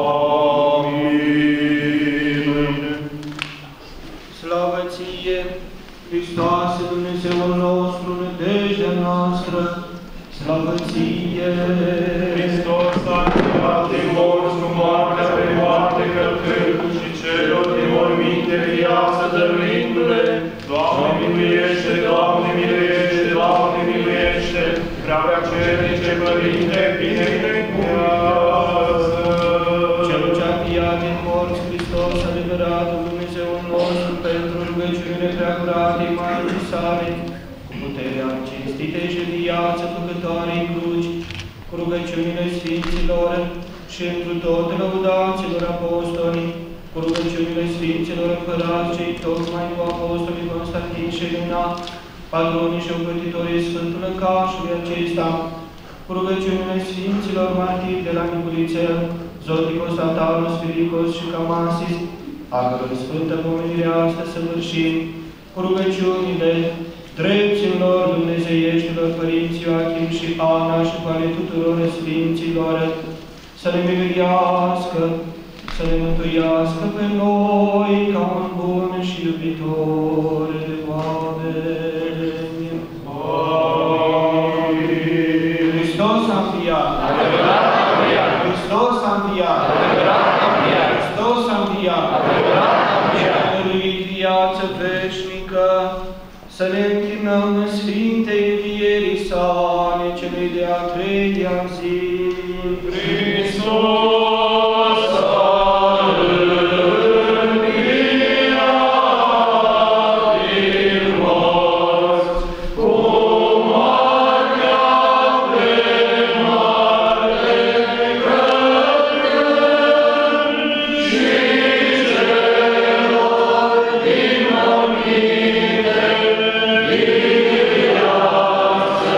Amin. Slavă ție, Hristoase, Dumnezeul nostru, nădejdea noastră, slavă ție! Hristos a înviat din morți cu moartea pe moarte călcând și celor din morminte viață dăruindu-le. Doamne miluiește, Doamne miluiește, Doamne miluiește, prea cernice Părinte, binecuvintează. Cel ce-a înviat din morți, Hristos, adevăratul Dumnezeul nostru, pentru rugăciunile preacuratei Maicii sale, cu puterea cinstitei și viață făcătoarei cruci, cu rugăciunile Sfinților și întru toate lăudaților apostolii, cu rugăciunile Sfinților Împărați, cei tocmai cu apostolii Constantin și Elena, patronii și ocrotitorii Sfântul Lăcașului acesta, cu rugăciunile Sfinților Martiri de la Niculițel, Zoticos, Atalos, Filicos și Camasis, a căror sfântă pomenire astăzi săvârșim, cu rugăciunile drepților dumnezeieștilor Părinți Ioachim și Ana și cu ale tuturor Sfinților, să ne miluiască, să ne mântuiască pe noi ca un bun și iubitor de oameni. Amin. Hristos a înviat! Hristos a înviat! Hristos a înviat! Și a dăruit viață veșnică, să ne închinăm în Sfintei învierii sale, celei de-a treia zi. Hristos a înviat din morți, cu moartea pe moarte călcând, și celor din morminte viață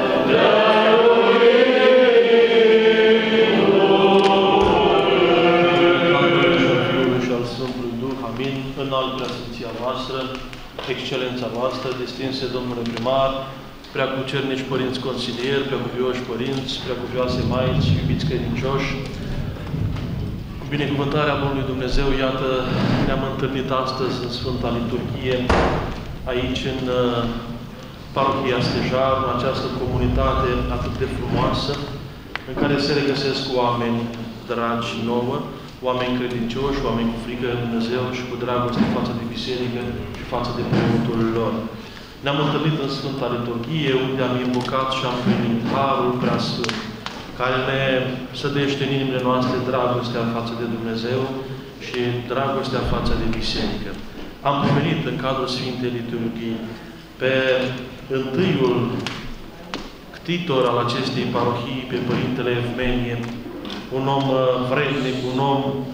înalt preasfinția voastră, excelența voastră, distinse domnule primar, preacucernici părinți consilieri, preacuvioși părinți, preacuvioase maici, iubiți credincioși, cu binecuvântarea Bunului Dumnezeu, iată, ne-am întâlnit astăzi în Sfânta Liturghie, aici în parohia Stejaru, în această comunitate atât de frumoasă, în care se regăsesc oameni dragi nouă, oameni credincioși, oameni cu frică de Dumnezeu și cu dragoste față de biserică și față de preotul lor. Ne-am întâlnit în Sfânta Liturghie, unde am invocat și am primit Harul Preasfânt, care ne sădește în inimile noastre dragostea față de Dumnezeu și dragostea față de biserică. Am primenit în cadrul Sfintei Liturghii pe întâiul ctitor al acestei parohii, pe Părintele Evmenie, un om vrednic, un om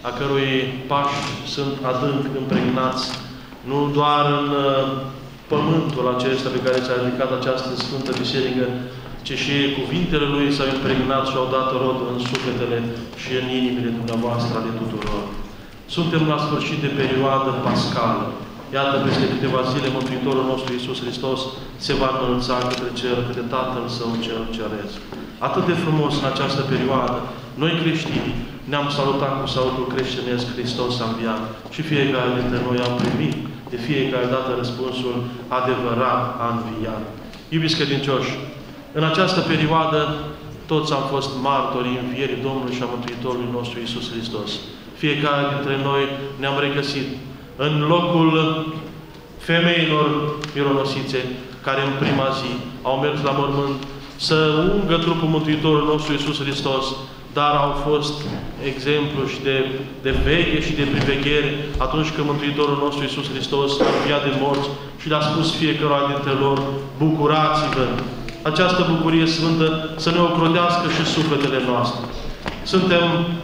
a cărui pași sunt adânc impregnați, nu doar în pământul acesta pe care ți-a ridicat această Sfântă Biserică, ci și cuvintele Lui s-au impregnat și au dat rod în sufletele și în inimile dumneavoastră ale tuturor. Suntem la sfârșit de perioadă pascală. Iată, peste câteva zile, Mântuitorul nostru Iisus Hristos se va înălța către cer, către Tatăl Său cel Ceresc. Atât de frumos în această perioadă, noi creștini ne-am salutat cu salutul creștinesc, Hristos a înviat, și fiecare dintre noi am primit de fiecare dată răspunsul adevărat, a înviat. Iubiți credincioși, în această perioadă toți am fost martorii învierii Domnului și a Mântuitorului nostru Iisus Hristos. Fiecare dintre noi ne-am regăsit în locul femeilor mironosițe, care în prima zi au mers la mormânt să ungă trupul Mântuitorului nostru Iisus Hristos, dar au fost exemplu și de veche și de priveghere atunci când Mântuitorul nostru Iisus Hristos a înviat de morți și le-a spus fiecare dintre lor: bucurați-vă! Această bucurie sfântă să ne ocrotească și sufletele noastre. Suntem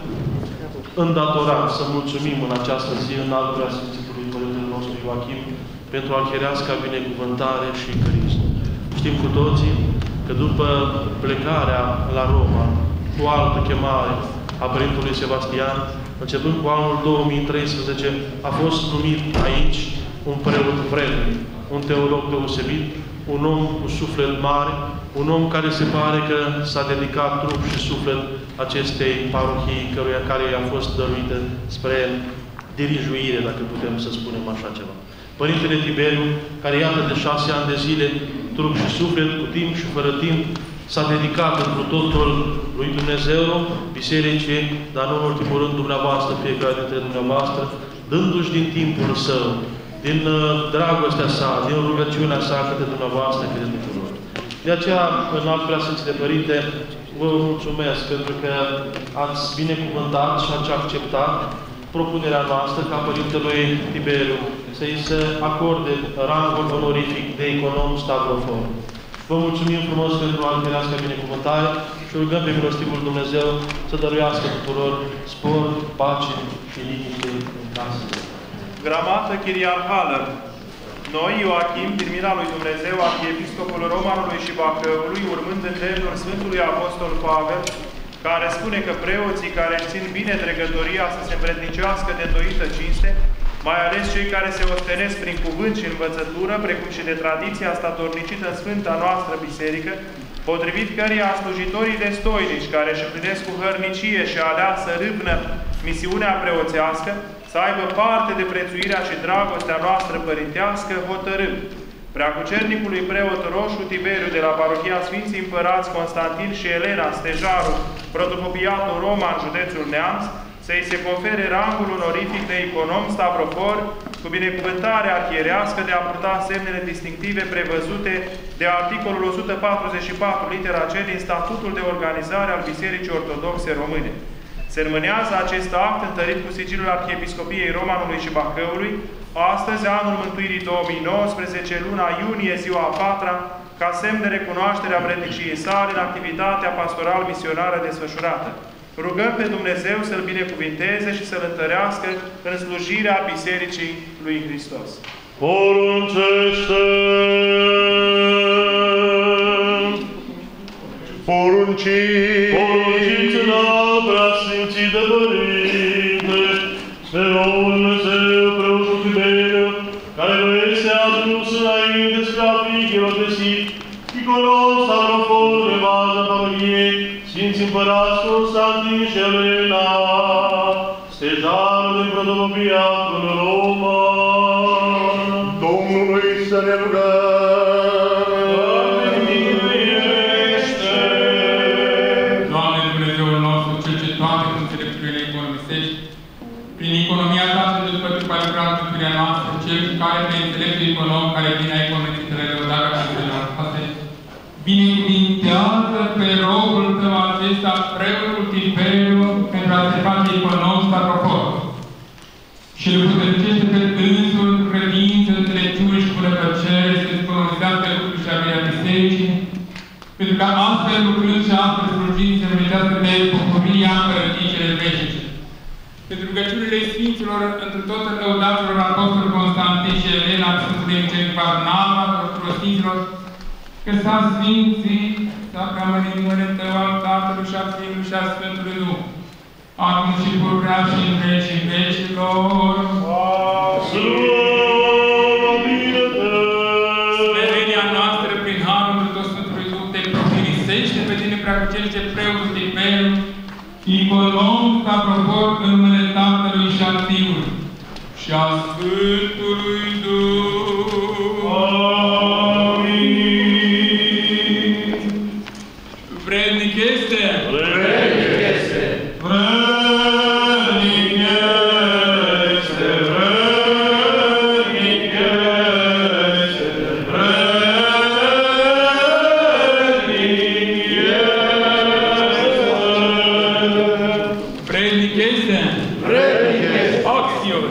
îndatorați să mulțumim în această zi în al preasfințitului Părintele nostru Ioachim pentru arhiereasca binecuvântare și crism. Știm cu toții că după plecarea la Roma cu altă chemare a Părintelui Sebastian, începând cu anul 2013, a fost numit aici un preot vrednic, un teolog deosebit, un om cu suflet mare, un om care se pare că s-a dedicat trup și suflet acestei parohii care i-a fost dăruită spre dirijuire, dacă putem să spunem așa ceva. Părintele Tiberiu, care iată de 6 ani de zile, trup și suflet, cu timp și fără timp, s-a dedicat întru totul lui Dumnezeu, bisericii, dar nu în ultimul rând dumneavoastră, fiecare dintre dumneavoastră, dându-și din timpul său, din dragostea sa, din rugăciunea sa către dumneavoastră, către tuturor. De aceea, în alt preasfințite Părinte, vă mulțumesc pentru că ați binecuvântat și ați acceptat propunerea noastră ca Părintelui Tiberiu să-i se acorde rangul onorific de econom stavrofor. Vă mulțumim frumos pentru arhiereasca binecuvântare și rugăm pe milostivul Dumnezeu să dăruiască tuturor spor, pace și liniște în casă. Gramată chiriarhală. Noi, Ioachim, din mila lui Dumnezeu, arhiepiscopul Romanului și Bacăului, urmând îndemnul Sfântului Apostol Pavel, care spune că preoții care își țin bine dregătoria să se îmbrednicească de îndoită cinste, mai ales cei care se ostenesc prin cuvânt și învățătură, precum și de tradiția statornicită în Sfânta noastră Biserică, potrivit căreia slujitorii destoinici, care își împlinesc cu hărnicie și aleasă râvnă misiunea preoțească, să aibă parte de prețuirea și dragostea noastră părintească, hotărâm Preacucernicului preot Roșu Tiberiu de la parohia Sfinții Împărați Constantin și Elena Stejaru, protopopiatul Roma în județul Neamț, să-i se confere rangul onorific de econom stavrofor cu binecuvântare arhierească de a purta semnele distinctive prevăzute de articolul 144 litera C din Statutul de Organizare al Bisericii Ortodoxe Române. Se înmânează acest act întărit cu sigilul Arhiepiscopiei Romanului și Bacăului, astăzi, anul Mântuirii 2019, luna iunie, ziua a 4-a, ca semn de recunoaștere a vredniciei sale în activitatea pastoral-misionară desfășurată. Rugăm pe Dumnezeu să-L binecuvinteze și să-L întărească în slujirea Bisericii lui Hristos. Poruncește! Porunci-ți-ne, preasfințite Părinte, spre Domnul Dumnezeu, preotul Tiberiu, care nu este adus înainte spre a fi chirotesit, iconom stavrofor de baza parohiei, Sfinții Împărați Constantin și Elena, Stejaru din protopopiatul Roma. Domnului să ne rugăm! Doamne Dumnezeul nostru, Cel ce toate cu înțelepciunile economisești, prin economia ta și după trupa lucrat mântuirea noastră, Cel care pe înțeleptul econom care vine a economisitele lăudarea Sfinților noastre, binecuvintează pe rogul tău acesta, preotul Tiberiu, pentru a se face econom stavrofor. Și îl puternicește pe dânsul, credință, înțelepciune și bunăfăcere, să economisească lucruri și averea bisericii, pentru că astfel lucrând și astfel slujind se numească de bucuria împărăției cele veșnice. Pentru rugăciunea lăudaților, întru toate lăudaților Apostolului Constantin și Elena, al Sfântului Evangelii Varnava, al Sfinților, că s-a sfințit, s-a preamărit numele Tău al Tatălui și al Fiului și al Sfântului Duh, acum și pururea și în vecii vecilor. Smerenia noastră prin harul lui tot Sfântului Duh te profirisește pe tine, preacucește preotul din Pel, Iconom ca propor în numele Tatălui și al Fiului și al Sfântului Duh. Amin. Vrednic este? Vrednic este! Vrednic este! Vrednic este! Vrednic este! Vrednic este! Axios!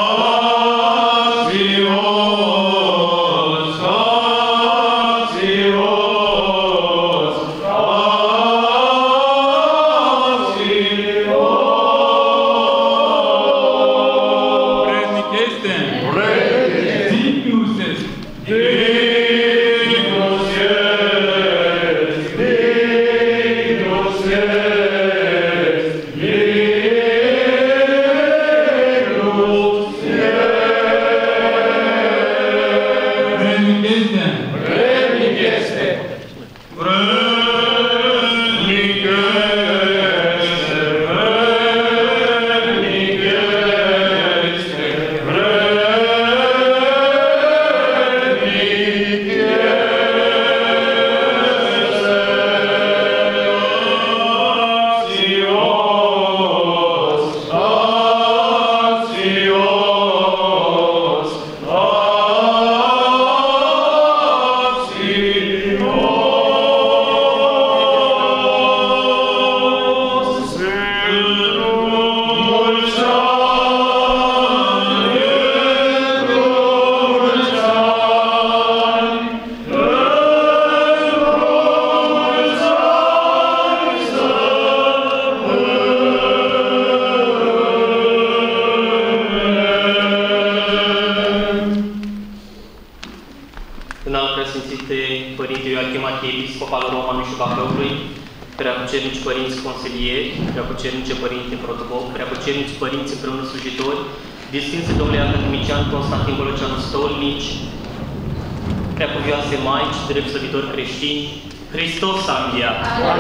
preacucernici părinți consilieri, preacucernice părinte protocol, preacucernici părinți împreună slujitori, distinse domnule academician Constantin Boloceanu Stolnici, preacuvioase maici, drept slăvitori creștini, Hristos a înviat!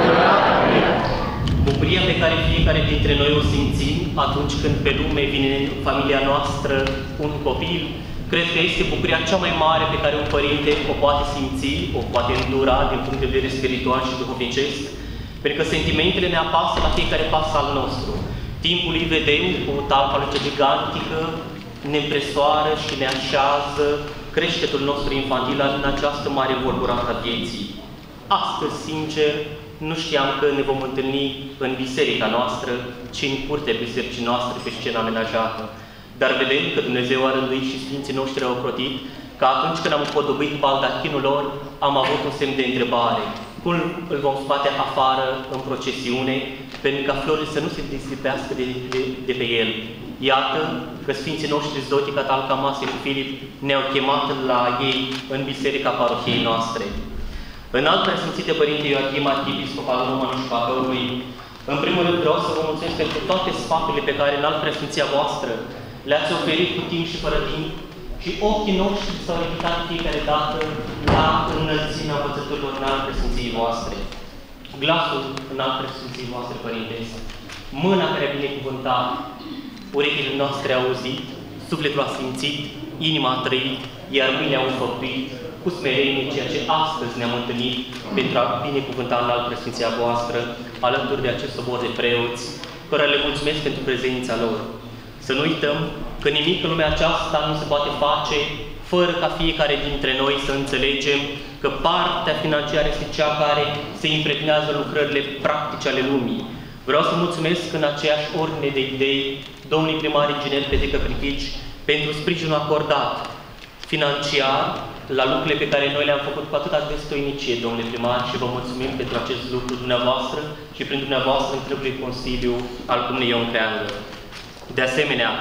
Bucuria pe care fiecare dintre noi o simțim atunci când pe lume vine în familia noastră un copil, cred că este bucuria cea mai mare pe care un părinte o poate simți, o poate îndura din punct de vedere spiritual și duhovnicesc, pentru că sentimentele ne apasă la fiecare pas al nostru. Timpul îi vedem cu talpa lui cea gigantică, ne împresoară și ne așează creștetul nostru infantil în această mare volburată a vieții. Astăzi, sincer, nu știam că ne vom întâlni în biserica noastră, ci în curtea bisericii noastre pe scena amenajată. Dar vedem că Dumnezeu a rânduit și Sfinții noștri au ocrotit că atunci când am împodobit baldachinul lor, am avut un semn de întrebare. Cum îl vom scoate afară în procesiune, pentru ca florile să nu se disipească de pe el. Iată că Sfinții noștri Zotica, Talca, Mase și Filip ne-au chemat la ei în biserica parohiei noastre. Înalt preasfințite Părinte Ioachim, arhiepiscop al Românului și Bacăului, în primul rând vreau să vă mulțumesc pentru toate sfaturile pe care înalt preasfinția voastră le-ați oferit cu timp și fără timp și ochii noștri s-au ridicat fiecare dată la înălțimea învățăturilor înalt preasfinției voastre. Glasul înalt preasfinției voastre, Părintesc, mâna care a binecuvântat, urechile noastre au auzit, sufletul a simțit, inima a trăit, iar mâinile au înfăptuit cu smerenie ceea ce astăzi ne-am întâlnit pentru a binecuvânta înalt preasfinția voastră, alături de acest sobor de preoți, cărora le mulțumesc pentru prezența lor. Să nu uităm că nimic în lumea aceasta nu se poate face fără ca fiecare dintre noi să înțelegem că partea financiară este cea care se impregnează în lucrările practice ale lumii. Vreau să mulțumesc în aceeași ordine de idei domnului primar inginer Petre Căprichici pentru sprijinul acordat financiar la lucrurile pe care noi le-am făcut cu atâta destoinicie, domnule primar, și vă mulțumim pentru acest lucru dumneavoastră și prin dumneavoastră întregului Consiliu al Comunei Ion Creangă. De asemenea,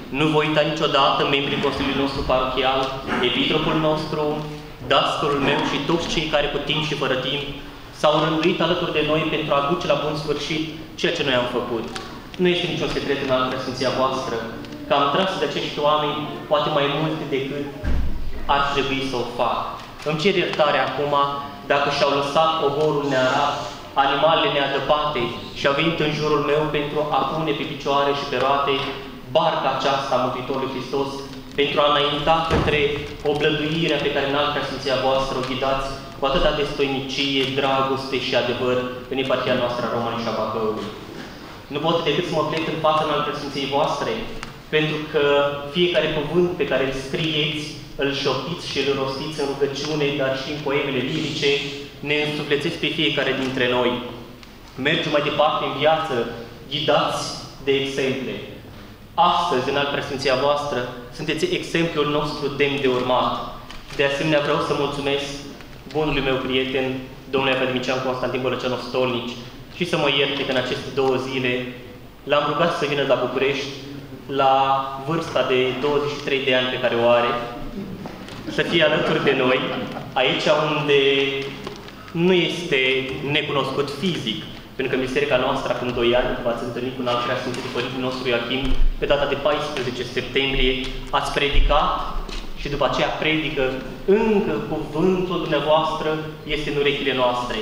Nu voi uita niciodată membrii Consiliului nostru parohial, epitropul nostru, dascălul meu și toți cei care cu timp și fără timp s-au rânduit alături de noi pentru a duce la bun sfârșit ceea ce noi am făcut. Nu este niciun secret în altă preasfinția voastră că am tras de acești oameni poate mai mult decât ar trebui să o fac. Îmi cer iertare acum dacă și-au lăsat ogorul nearat, animalele neadăpate și au venit în jurul meu pentru a pune pe picioare și pe roate barca aceasta a Mântuitorului Hristos, pentru a înainta către oblăduirea pe care în altă preasfinția voastră o ghidați cu atâta destoinicie, dragoste și adevăr în eparhia noastră a Românii și a Bacăului. Nu pot decât să mă plec în fața în altă preasfinției voastre, pentru că fiecare cuvânt pe care îl scrieți, îl șoptiți și îl rostiți în rugăciune, dar și în poemele lirice, ne însuflețesc pe fiecare dintre noi. Mergem mai departe în viață, ghidați de exemple. Astăzi, în altă preasfinția voastră, sunteți exemplul nostru demn de urmat. De asemenea, vreau să mulțumesc bunului meu prieten, domnul academician Constantin Bălăceanu Stolnici, și să mă ierte că în aceste 2 zile l-am rugat să vină la București, la vârsta de 23 de ani pe care o are, să fie alături de noi, aici unde nu este necunoscut fizic, pentru că în biserica noastră, acum 2 ani, v-ați întâlnit cu un alt preasfințitul Părintele nostru Ioachim, pe data de 14 septembrie, ați predicat și după aceea predică, încă cuvântul dumneavoastră este în urechile noastre.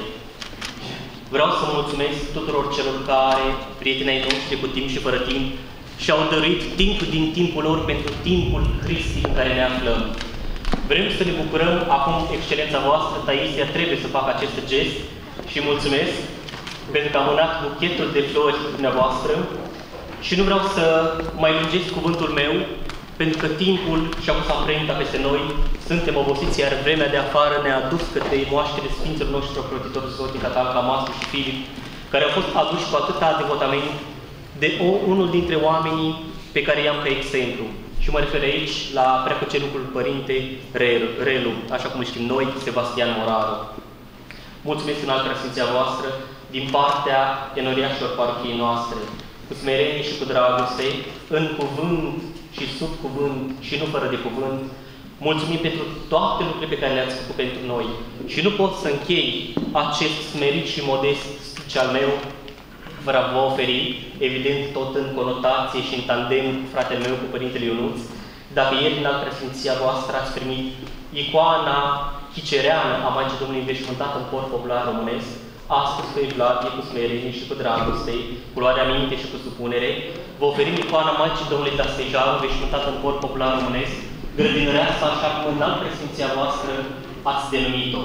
Vreau să mulțumesc tuturor celor care, prietenii noștri cu timp și fără timp, și-au dăruit timpul din timpul lor pentru timpul Hristic în care ne aflăm. Vrem să ne bucurăm, acum excelența voastră, Taisia, trebuie să facă acest gest și mulțumesc pentru că am mânat buchetul de flori dumneavoastră și nu vreau să mai lungesc cuvântul meu, pentru că timpul și-a pus amprenta peste noi, suntem obosiți, iar vremea de afară ne-a adus către moaștele Sfinților noștri ocrotitori Zotic, Catalca, Mascu și Filip, care au fost aduși cu atâta devotament de unul dintre oamenii pe care i-am ca exemplu. Și mă refer aici la preacucenicul Părinte Relu, așa cum știm noi, Sebastian Moraru. Mulțumesc în altă preasfinția voastră, din partea enoriașilor parohiei noastre, cu smerenie și cu dragoste, în cuvânt și sub cuvânt și nu fără de cuvânt. Mulțumim pentru toate lucrurile pe care le-ați făcut pentru noi. Și nu pot să închei acest smerit și modest speech al meu fără a vă oferi, evident tot în conotație și în tandem cu fratele meu, cu Părintele Ionuț, dacă ieri în altă preasfinția voastră ați primit icoana chicereană a Maicii Domnului înveșmântată în port popular românesc, astăzi cu evlavie, cu smerenie și cu dragoste, cu luarea minte și cu supunere, vă oferim icoana Maicii Domnului de Stejaru, înveșmântată în port popular românesc, grădinăreasă așa cum în altă preasfinția voastră ați denumit-o.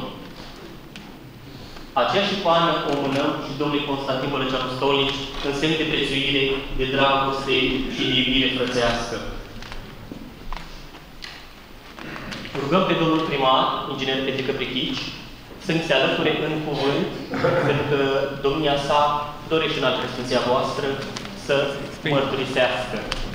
Aceeași icoană o mânăm și domnului Constantin Bălăceanu Stolnici în semn de prețuire, de dragoste și de iubire frățească. Rugăm pe domnul primar, inginer Petrică Prichici, să ni se alăture în cuvânt, pentru că domnia sa dorește în altă preasfinția voastră să mărturisească.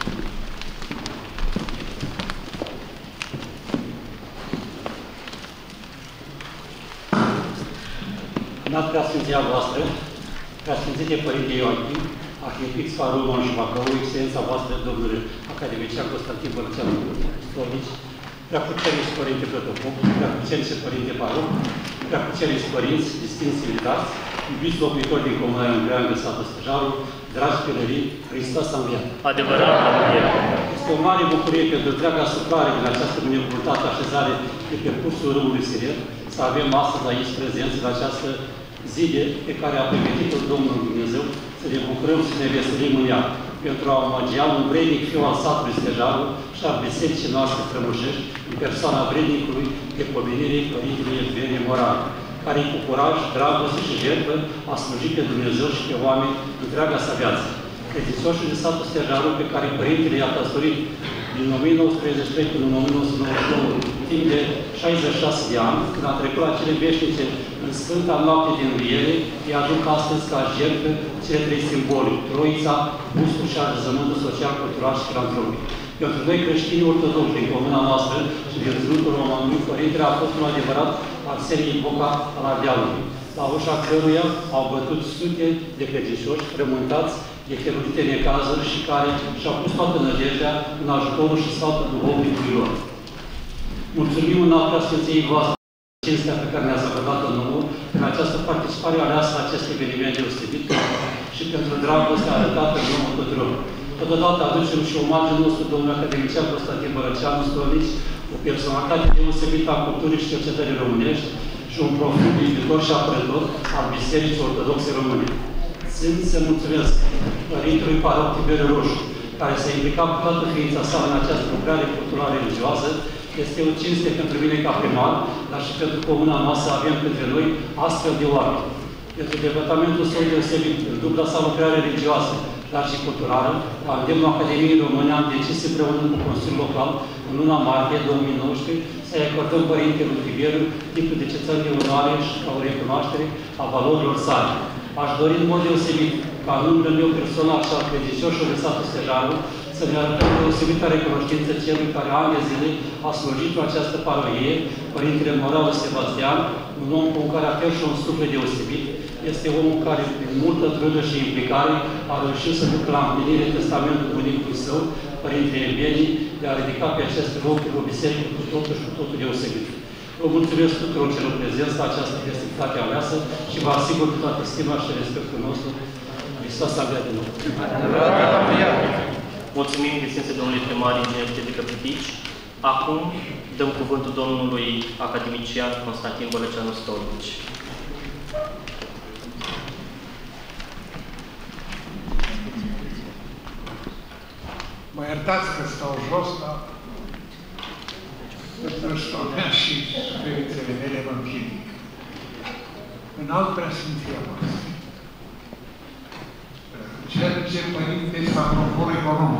În altă preasfinția voastră, preasfințite Părinte Ioachim, Arhiepiscopul Român și Bacăului, excelența voastră, domnule academician Constantin Bălăceanu Stolnici, preacuceriți Părinte Protopop, preacuceriți Părinte Paroc, preacuceriți Părinți, distinți invitați, iubiți locuitori din Comuna Ion Creangă, satul Stejaru, dragi călării, Hristos a înviat. Adevărat a înviat. Este o mare bucurie pentru întreaga suprare din această binecuvântată așezare de pe cursul râului Siret, să avem astăzi aici prezenți la această zi pe care a pregătit-o Domnul Dumnezeu, să ne bucurăm și să ne veselim în ea, pentru a omagia un vrednic fiu al satului Stejaru și a bisericii noastre strămoșești, în persoana vrednicului de pomenirii Părintele Evgenie Morar, care cu curaj, dragoste și jertfă a slujit pe Dumnezeu și pe oameni întreaga sa viață. Credincioșii de satul Stejaru, pe care Părintele i-a căsătorit din 1933 până în 1999, timp de 66 de ani, când a trecut la cele veșnice în Sfânta Noapte de Înviere, îi aduc astăzi ca jertfă cele 3 simboli, Troița, Bustul și Așezământul social, cultural și filantropic. Pentru noi creștini ortodoxi din comuna noastră și din Ținut Românului, Părintele a fost un adevărat Arsenie Boca al Ardealului, la ușa căruia au bătut sute de credincioși, rământați de felurite necazuri și care și-au pus toată nădejdea în ajutorul și sfatul duhovnicului lor. Mulțumim în altă Sfinției voastre cinstea pe care ne-ați acordat-o nouă în această participare aleasă la acest eveniment deosebit și pentru dragostea arătată în nouă tuturor. Totodată aducem și omagiul nostru domnului academician Constantin Bărăceanu Stolnici, o personalitate deosebită a culturii și cercetării românești și un profil iubitor și apărător al Bisericii Ortodoxe Române. Țin să mulțumesc Părintelui Paroh Tiberiu Roșu, care s-a implicat cu toată ființa sa în această lucrare culturală religioasă. Este o cinste pentru mine ca primar, dar și pentru comuna noastră avem între noi astfel de oameni. Pentru departamentul său deosebit, în dubla sa lucrare religioasă, dar și culturală, la îndemnul Academiei Române am decis împreună cu Consiliul Local, în luna martie 2019, să-i acordăm Părintelui Tiberiu titlul de cetățenie onoare și ca o recunoaștere a valorilor sale. Aș dori în mod deosebit, ca în numele meu personal și al credincioșilor de satul Stejaru, să ne arătăm deosebită recunoștință celui care ani de zile a slujit în această parohie, Părintele Moralu Sebastian, un om cu un caracter și un suflet deosebit. Este omul care, prin multă trudă și implicare, a reușit să ducă la împlinire testamentul bunicului său, Părintele Ebenii, de a ridica pe acest loc o biserică cu totul și cu totul deosebit. Vă mulțumesc tuturor celor prezenți la această festivitate aleasă și vă asigur cu toată stima și respectul nostru. Hristos a înviat din nou. Mulțumim, Sfințe domnului primar inginer Tedică Pitici. Acum dăm cuvântul domnului academician Constantin Bărăceanu Stolnici. Mă iertați că stau jos, dar răstolnea și suferințele mele mă împiedic. În alt preasfinția voastră, Cel ce Părinte Sfântul Econom,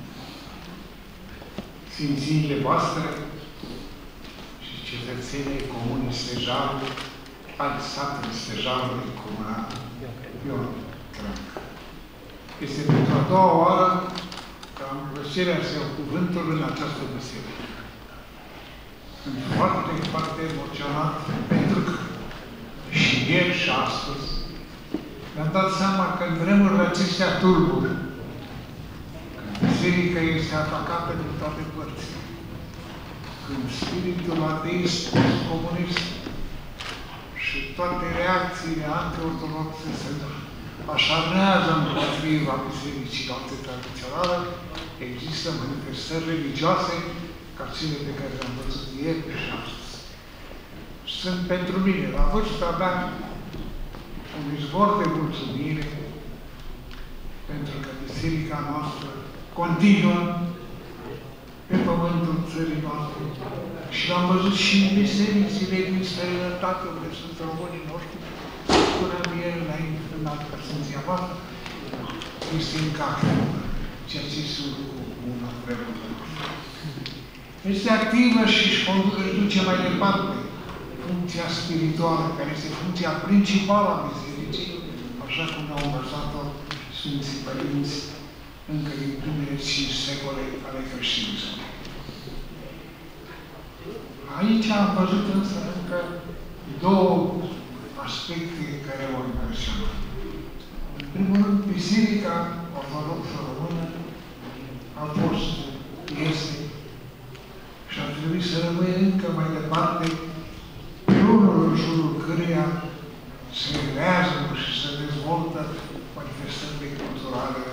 Sfințiile voastre și cetățenii Comunei Stejaru, al satului Stejaru din Comuna Ion Creangă. Este pentru a doua oară că am plăcerea să iau cuvântul în această biserică. Sunt foarte, foarte emoționat pentru că și ieri și astăzi mi-am dat seama că în vremurile acestea tulburi, când biserica este atacată din toate părțile, când spiritul ateist, comunist și toate reacțiile anti-ortodoxe se așarnează împotriva bisericii noastre tradiționale, există manifestări religioase ca cele pe care le-am văzut ieri și astăzi. Sunt pentru mine, la vârsta mea, un izvor de mulțumire pentru că biserica noastră continuă pe pământul țării noastre și l-am văzut și în bisericile din străinătate unde sunt românii noștri, spuneam ieri înainte, în altă sfinția voastră, este încă activă, ceea ce este una vremurile noastre. Este activă și își duce mai departe funcția spirituală, care este funcția principală a bisericii, așa cum au învățat-o Sfinții Părinți încă din primele 5 secole ale creștinismului. Aici am văzut însă încă două aspecte care m-au impresionat. În primul rând, Biserica Ortodoxă Română a fost, este și ar trebui să rămâie încă mai departe unul în jurul căreia se rează și se dezvoltă manifestările culturale.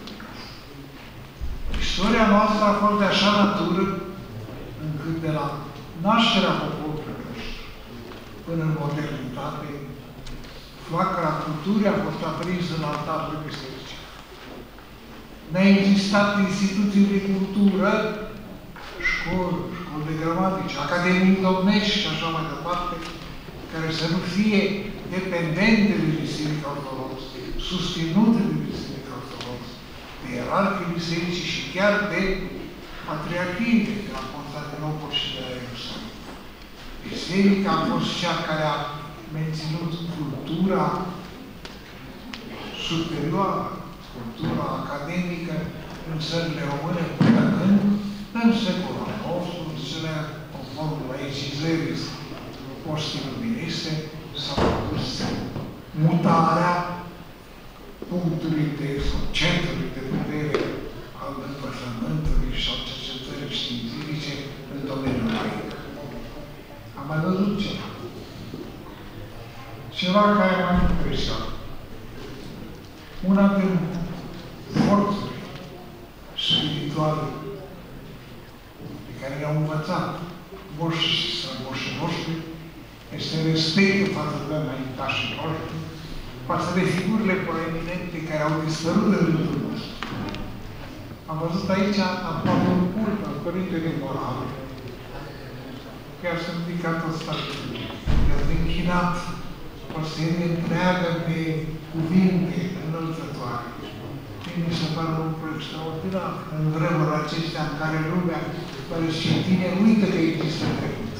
Istoria noastră a fost de așa natură încât de la nașterea poporului nostru până în modernitate, flacăra culturii a fost aprinsă în altarul bisericii. N-a existat instituții de cultură, școli de gramatice, academii domnești și așa mai departe, care să nu fie dependente de Biserica Ortodoxă, susținute de Biserica Ortodoxă, de ierarhii bisericii și chiar de patriarhii de la Constantinopol și de la Ierusalim. Biserica a fost cea care a menținut cultura superioară, cultura academică în țările române până când, în secolul nostru, în cele conform la Ecizării post-iluministe, s-a produs mutarea punctului de văzut ceva. Ceva care m-a impresionat. Una din forțele spirituale pe care le-au învățat moșii și strămoșii noștri este respectul față de înaintașii noștri, față de figurile proeminente care au dispărut de rândul nostru. Am văzut aici aproape un cult al Părintele Moral, chiar sunt ridicat o statuie. El a închinat o serie întreagă de cuvinte înălțătoare. Mi se pare un lucru extraordinar în vremurile acestea în care lumea pare și tine uită că există trecut.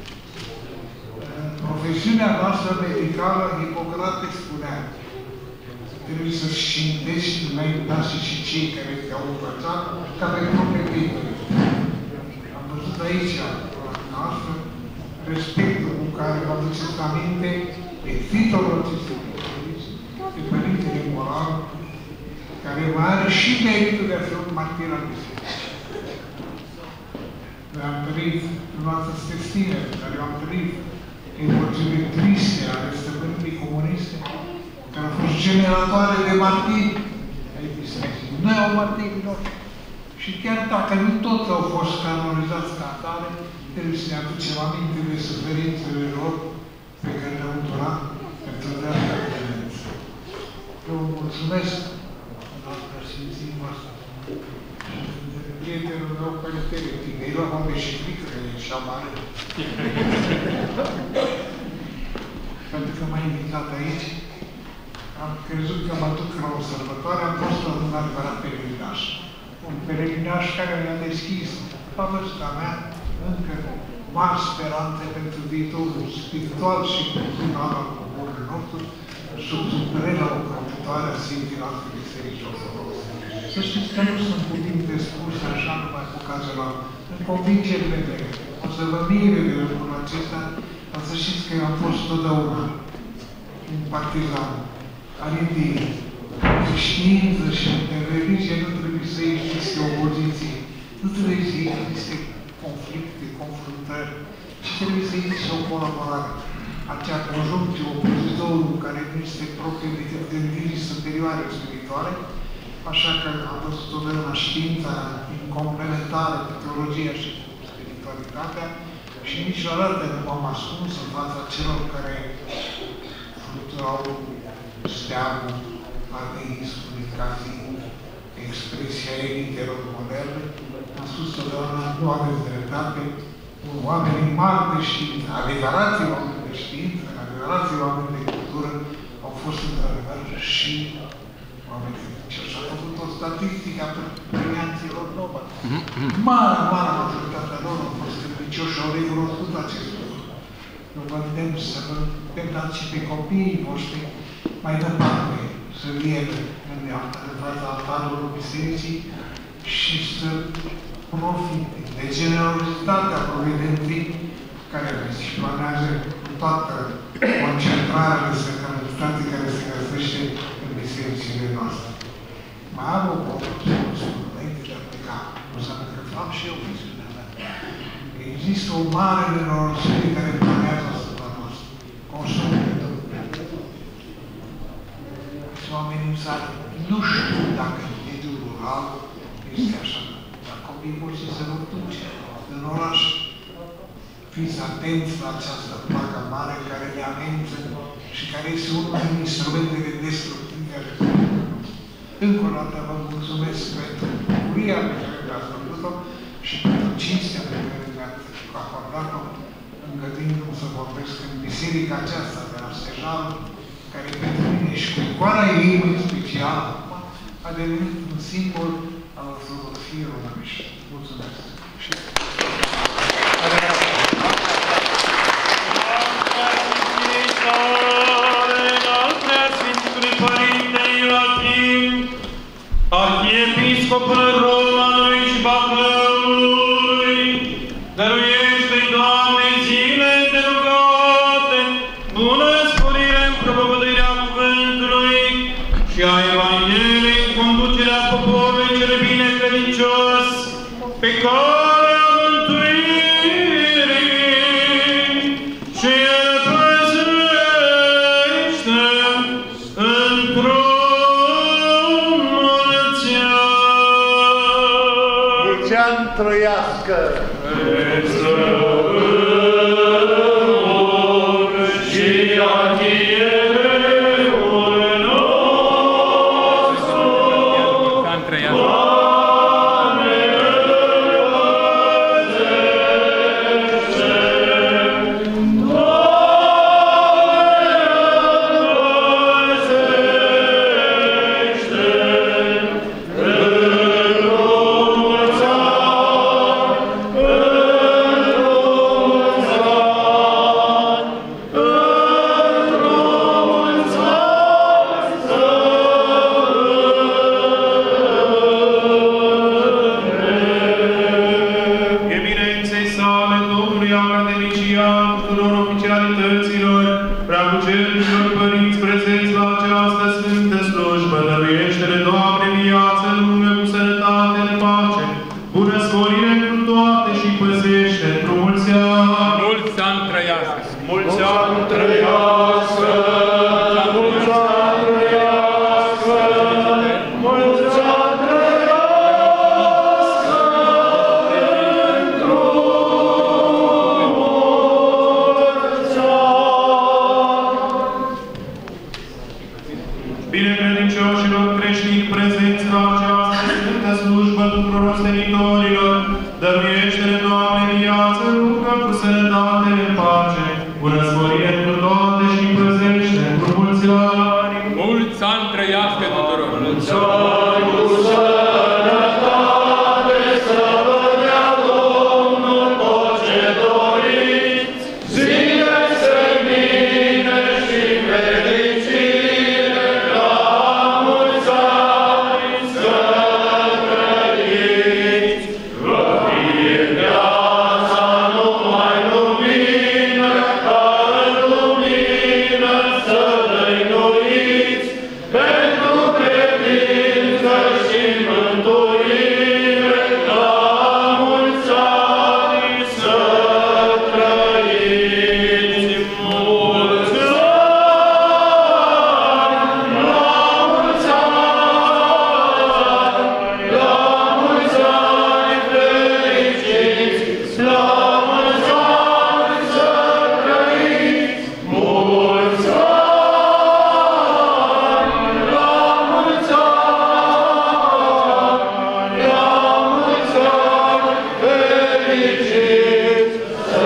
În profesiunea noastră medicală, Hipocrate spunea: trebuie să scindești înaintașii și cei care te-au învățat ca pe proprie picturi. Am văzut aici, la noastră, respectul cu care vă aduceți aminte de titolul acestui de Părintele Moral, care mai are și meritul de a fi un martir al bisericii. Noi am trăit, dumneavoastră sunteți tineri, dar eu am trăit epoțele triste ale stăpânirii comuniste, care au fost generatoare de martiri ai bisericii. Noi au martirii noștri. Și chiar dacă nu toți au fost canonizați ca atare, trebuie să ne aducem aminte de suferințele lor pe care le-au îndurat pentru dreapta credință. Eu vă mulțumesc că simțim asta. Prietenul meu, Părintele Tineru, am ieșit că e cea mare. Pentru că m-a invitat aici, am crezut că mă duc la o sărbătoare, am fost un adevărat peregrinaș. Un peregrinaș care mi-a deschis, la vârsta mea, încă mari speranțe pentru viitorul spiritual și cultural al poporului nostru, sub suprema ocrotitoare a Sfinții noastre Biserici Ortodoxe. Să știți că nu sunt cuvinte spuse așa numai cu cazul în convingerile mele. O să vă mire de lucrul acesta, dar să știți că eu am fost totdeauna un partizan al ideii. În știință și în religie nu trebuie să existe opoziție, nu trebuie să existe conflicte, confruntări, ci trebuie să existe o colaborare. Acea conjuncție, opozitorul care nu este proprie decât gândirii superioare spirituale, așa că am văzut totdeauna știința în complementare cu teologia și cu spiritualitatea și niciodată nu m-am ascuns în fața celor care fluturau steagul ateismului ca fiind expresia elitelor moderne. Am spus totdeauna, nu aveți dreptate, oamenii mari de știință, adevărații oameni de știință, adevărații oameni de cultură, au fost într-adevăr și oameni critici. Și a făcut o statistică a premianților Nobel. Mare majoritatea lor au fost critici și au recunoscut acest lucru. Nu vă vedem să vă îndemnați și pe copiii voștri mai departe, să vină în fața altarului bisericii și să profite de generozitatea providenței care își planează toată concentrarea de săcănătate care se găsește în bisericile noastre. Mai am o poveste, înainte de a pleca, înseamnă că am și eu viziunea mea. Există o mare nenorocire care planează asupra noastră. Consumul de Dumnezeu. Și oamenii în țară nu știu dacă mediul rural este așa. Dar copiii vor să vă duce în oraș. Fiți atenți la această placă mare care ne amenință și care este unul din instrumentele destructive ale Dumnezeu. Încă o dată vă mulțumesc pentru bucuria pe care le-ați făcut-o și pentru cinstea pe care le-ați acordat-o, îngăduindu-mi să vorbesc în biserica aceasta de la Stejaru, care pentru mine și cu icoana ei în special a devenit un simbol al ortodoxiei românești. Mulțumesc! Arhiepiscopul Romanului și Bacăului, dăruiește-i, Doamne, zile de rugate, bună sporire în propovăduirea cuvântului și a Evangheliei în conducerea poporului cel binecredincios pe calea mântuirii domnului academician, tuturor oficialităților, preacucernicilor părinți prezenți la această sfântă slujbă, dăruiește-le, Doamne, viață lungă cu sănătate în pace, bună sporire cu toate și păzește într-o mulți ani. Mulți ani trăiască! Mulți ani trăiască! Mulți ani trăiască! Mulți ani trăiască! Într-o mulți ani! Binecredincioșilor creștini prezenți la această sfântă slujbă tuturor ostenitorilor, dăruiește-le, Doamne, viață lungă cu sănătate în pace, bună sporire cu toate și păzește într-o mulți ani. Mulți ani trăiască tuturor! Mulți ani cu sănătate, să vă dea Domnul tot ce doriți, zile senine și fericire, la mulți ani să trăiți. Vă fie viața numai lumină, ca în lumină să dăinuiți, pentru credință și mântuire, la mulți ani să trăiți. Mulți ani, la mulți ani, la mulți ani fericiți, la mulți ani să trăiți. Mulți ani, la mulți ani, la mulți ani fericiți să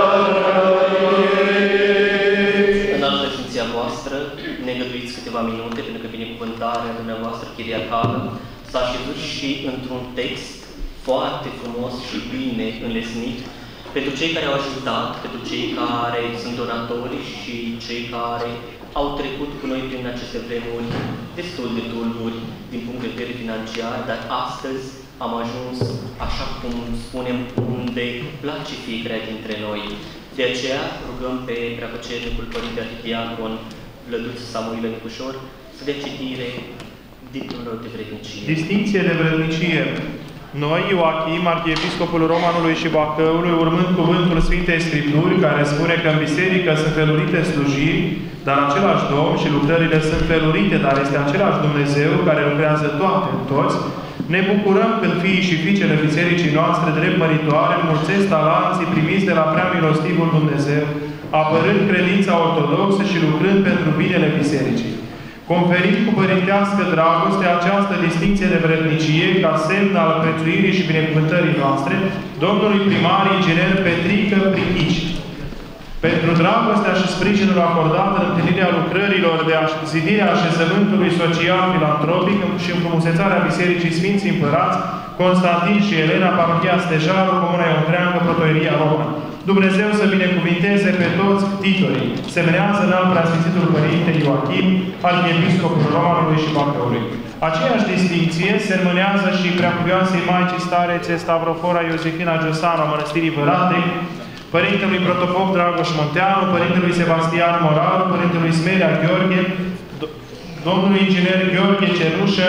trăiți. Înaltă Sfinția voastră, ne îngăduiți câteva minute, pentru că binecuvântarea dumneavoastră chiriacală s-a așezut și într-un text foarte frumos și bine înlesnit pentru cei care au ajutat, pentru cei care sunt donatori și cei care au trecut cu noi prin aceste vremuri destul de tulburi din punct de vedere financiar, dar astăzi am ajuns, așa cum spunem, unde place fiecare dintre noi. De aceea rugăm pe preafăcernicul Părinte Arhidiacon Lăduț Samuilă Nicușor să dea citire diplomului de vrednicie. Distinție de vrednicie. Noi, Ioachim, arhiepiscopul Romanului și Bacăului, urmând cuvântul Sfintei Scripturi, care spune că în biserică sunt felurite slujiri, dar același Domn, și lucrările sunt felurite, dar este același Dumnezeu care lucrează toate în toți, ne bucurăm când fiii și fiicele bisericii noastre drept măritoare înmulțesc talanții primiți de la prea milostivul Dumnezeu, apărând credința ortodoxă și lucrând pentru binele bisericii. Conferind cu părintească dragoste această distinție de vrednicie ca semn al prețuirii și binecuvântării noastre, domnului primar inginer Petrică Prichici. Pentru dragostea și sprijinul acordat în întâlnirea lucrărilor de zidire a așezământului social filantropic și înfrumusețarea Bisericii Sfinții Împărați, Constantin și Elena, parohia Stejaru, Comuna Ion Creangă, Protoieria Roma. Dumnezeu să binecuvinteze pe toți titorii. Semnează înalt preasfințitul Părinte Ioachim, arhiepiscopul Romanului și Bacăului. Aceeași distinție sermânează și preacuvioasei Maicii Starețe Stavrofora Iosifina Giosanu a Mănăstirii Vărate, Părintelui Protopop Dragoș Munteanu, Părintelui Sebastian Moraru, Părintelui Smerea Gheorghe, Domnului inginer Gheorghe Cenușă,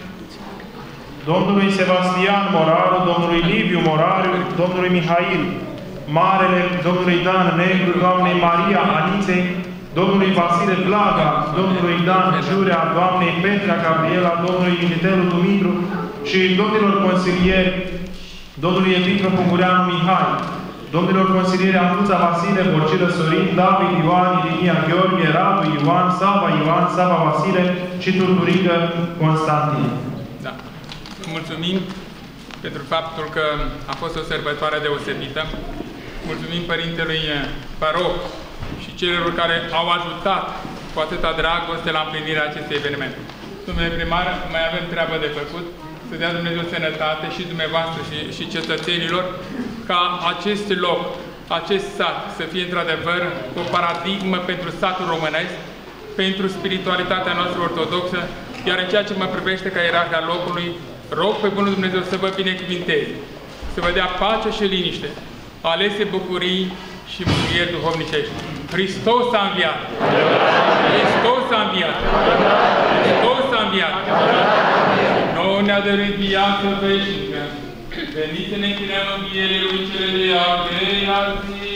Domnului Sebastian Moraru, Domnului Liviu Moraru, Domnului Mihail Marele, Domnului Dan Negru, Doamnei Maria Aniței, Domnului Vasile Blaga, Domnului Dan Jurea, Doamnei Petra Gabriela, Domnului Militelu Dumitru și domnilor consilieri, Domnului Epitrop Ungureanu Mihai, domnilor consilieri Antuța Vasile, Borcilă Sorin, David Ioan, Irinia Gheorghe, Radu Ioan, Sava Vasile și Turturică Constantin. Da. Mulțumim pentru faptul că a fost o sărbătoare deosebită. Mulțumim Părintelui Paroh și celor care au ajutat cu atâta dragoste la împlinirea acestui eveniment. Domnule primar, mai avem treabă de făcut, să dea Dumnezeu sănătate și dumneavoastră și cetățenilor, ca acest loc, acest sat, să fie într-adevăr o paradigmă pentru satul românesc, pentru spiritualitatea noastră ortodoxă, iar în ceea ce mă privește ca ierarhia locului, rog pe Bunul Dumnezeu să vă binecuvinteze, să vă dea pace și liniște, alese bucurii și mângâieri duhovnicești. Hristos a înviat! Hristos a înviat! Hristos a înviat! Nouă ne-a dăruit viață veșnică. Veniți să ne închinăm învierii Lui cele de a treia zi.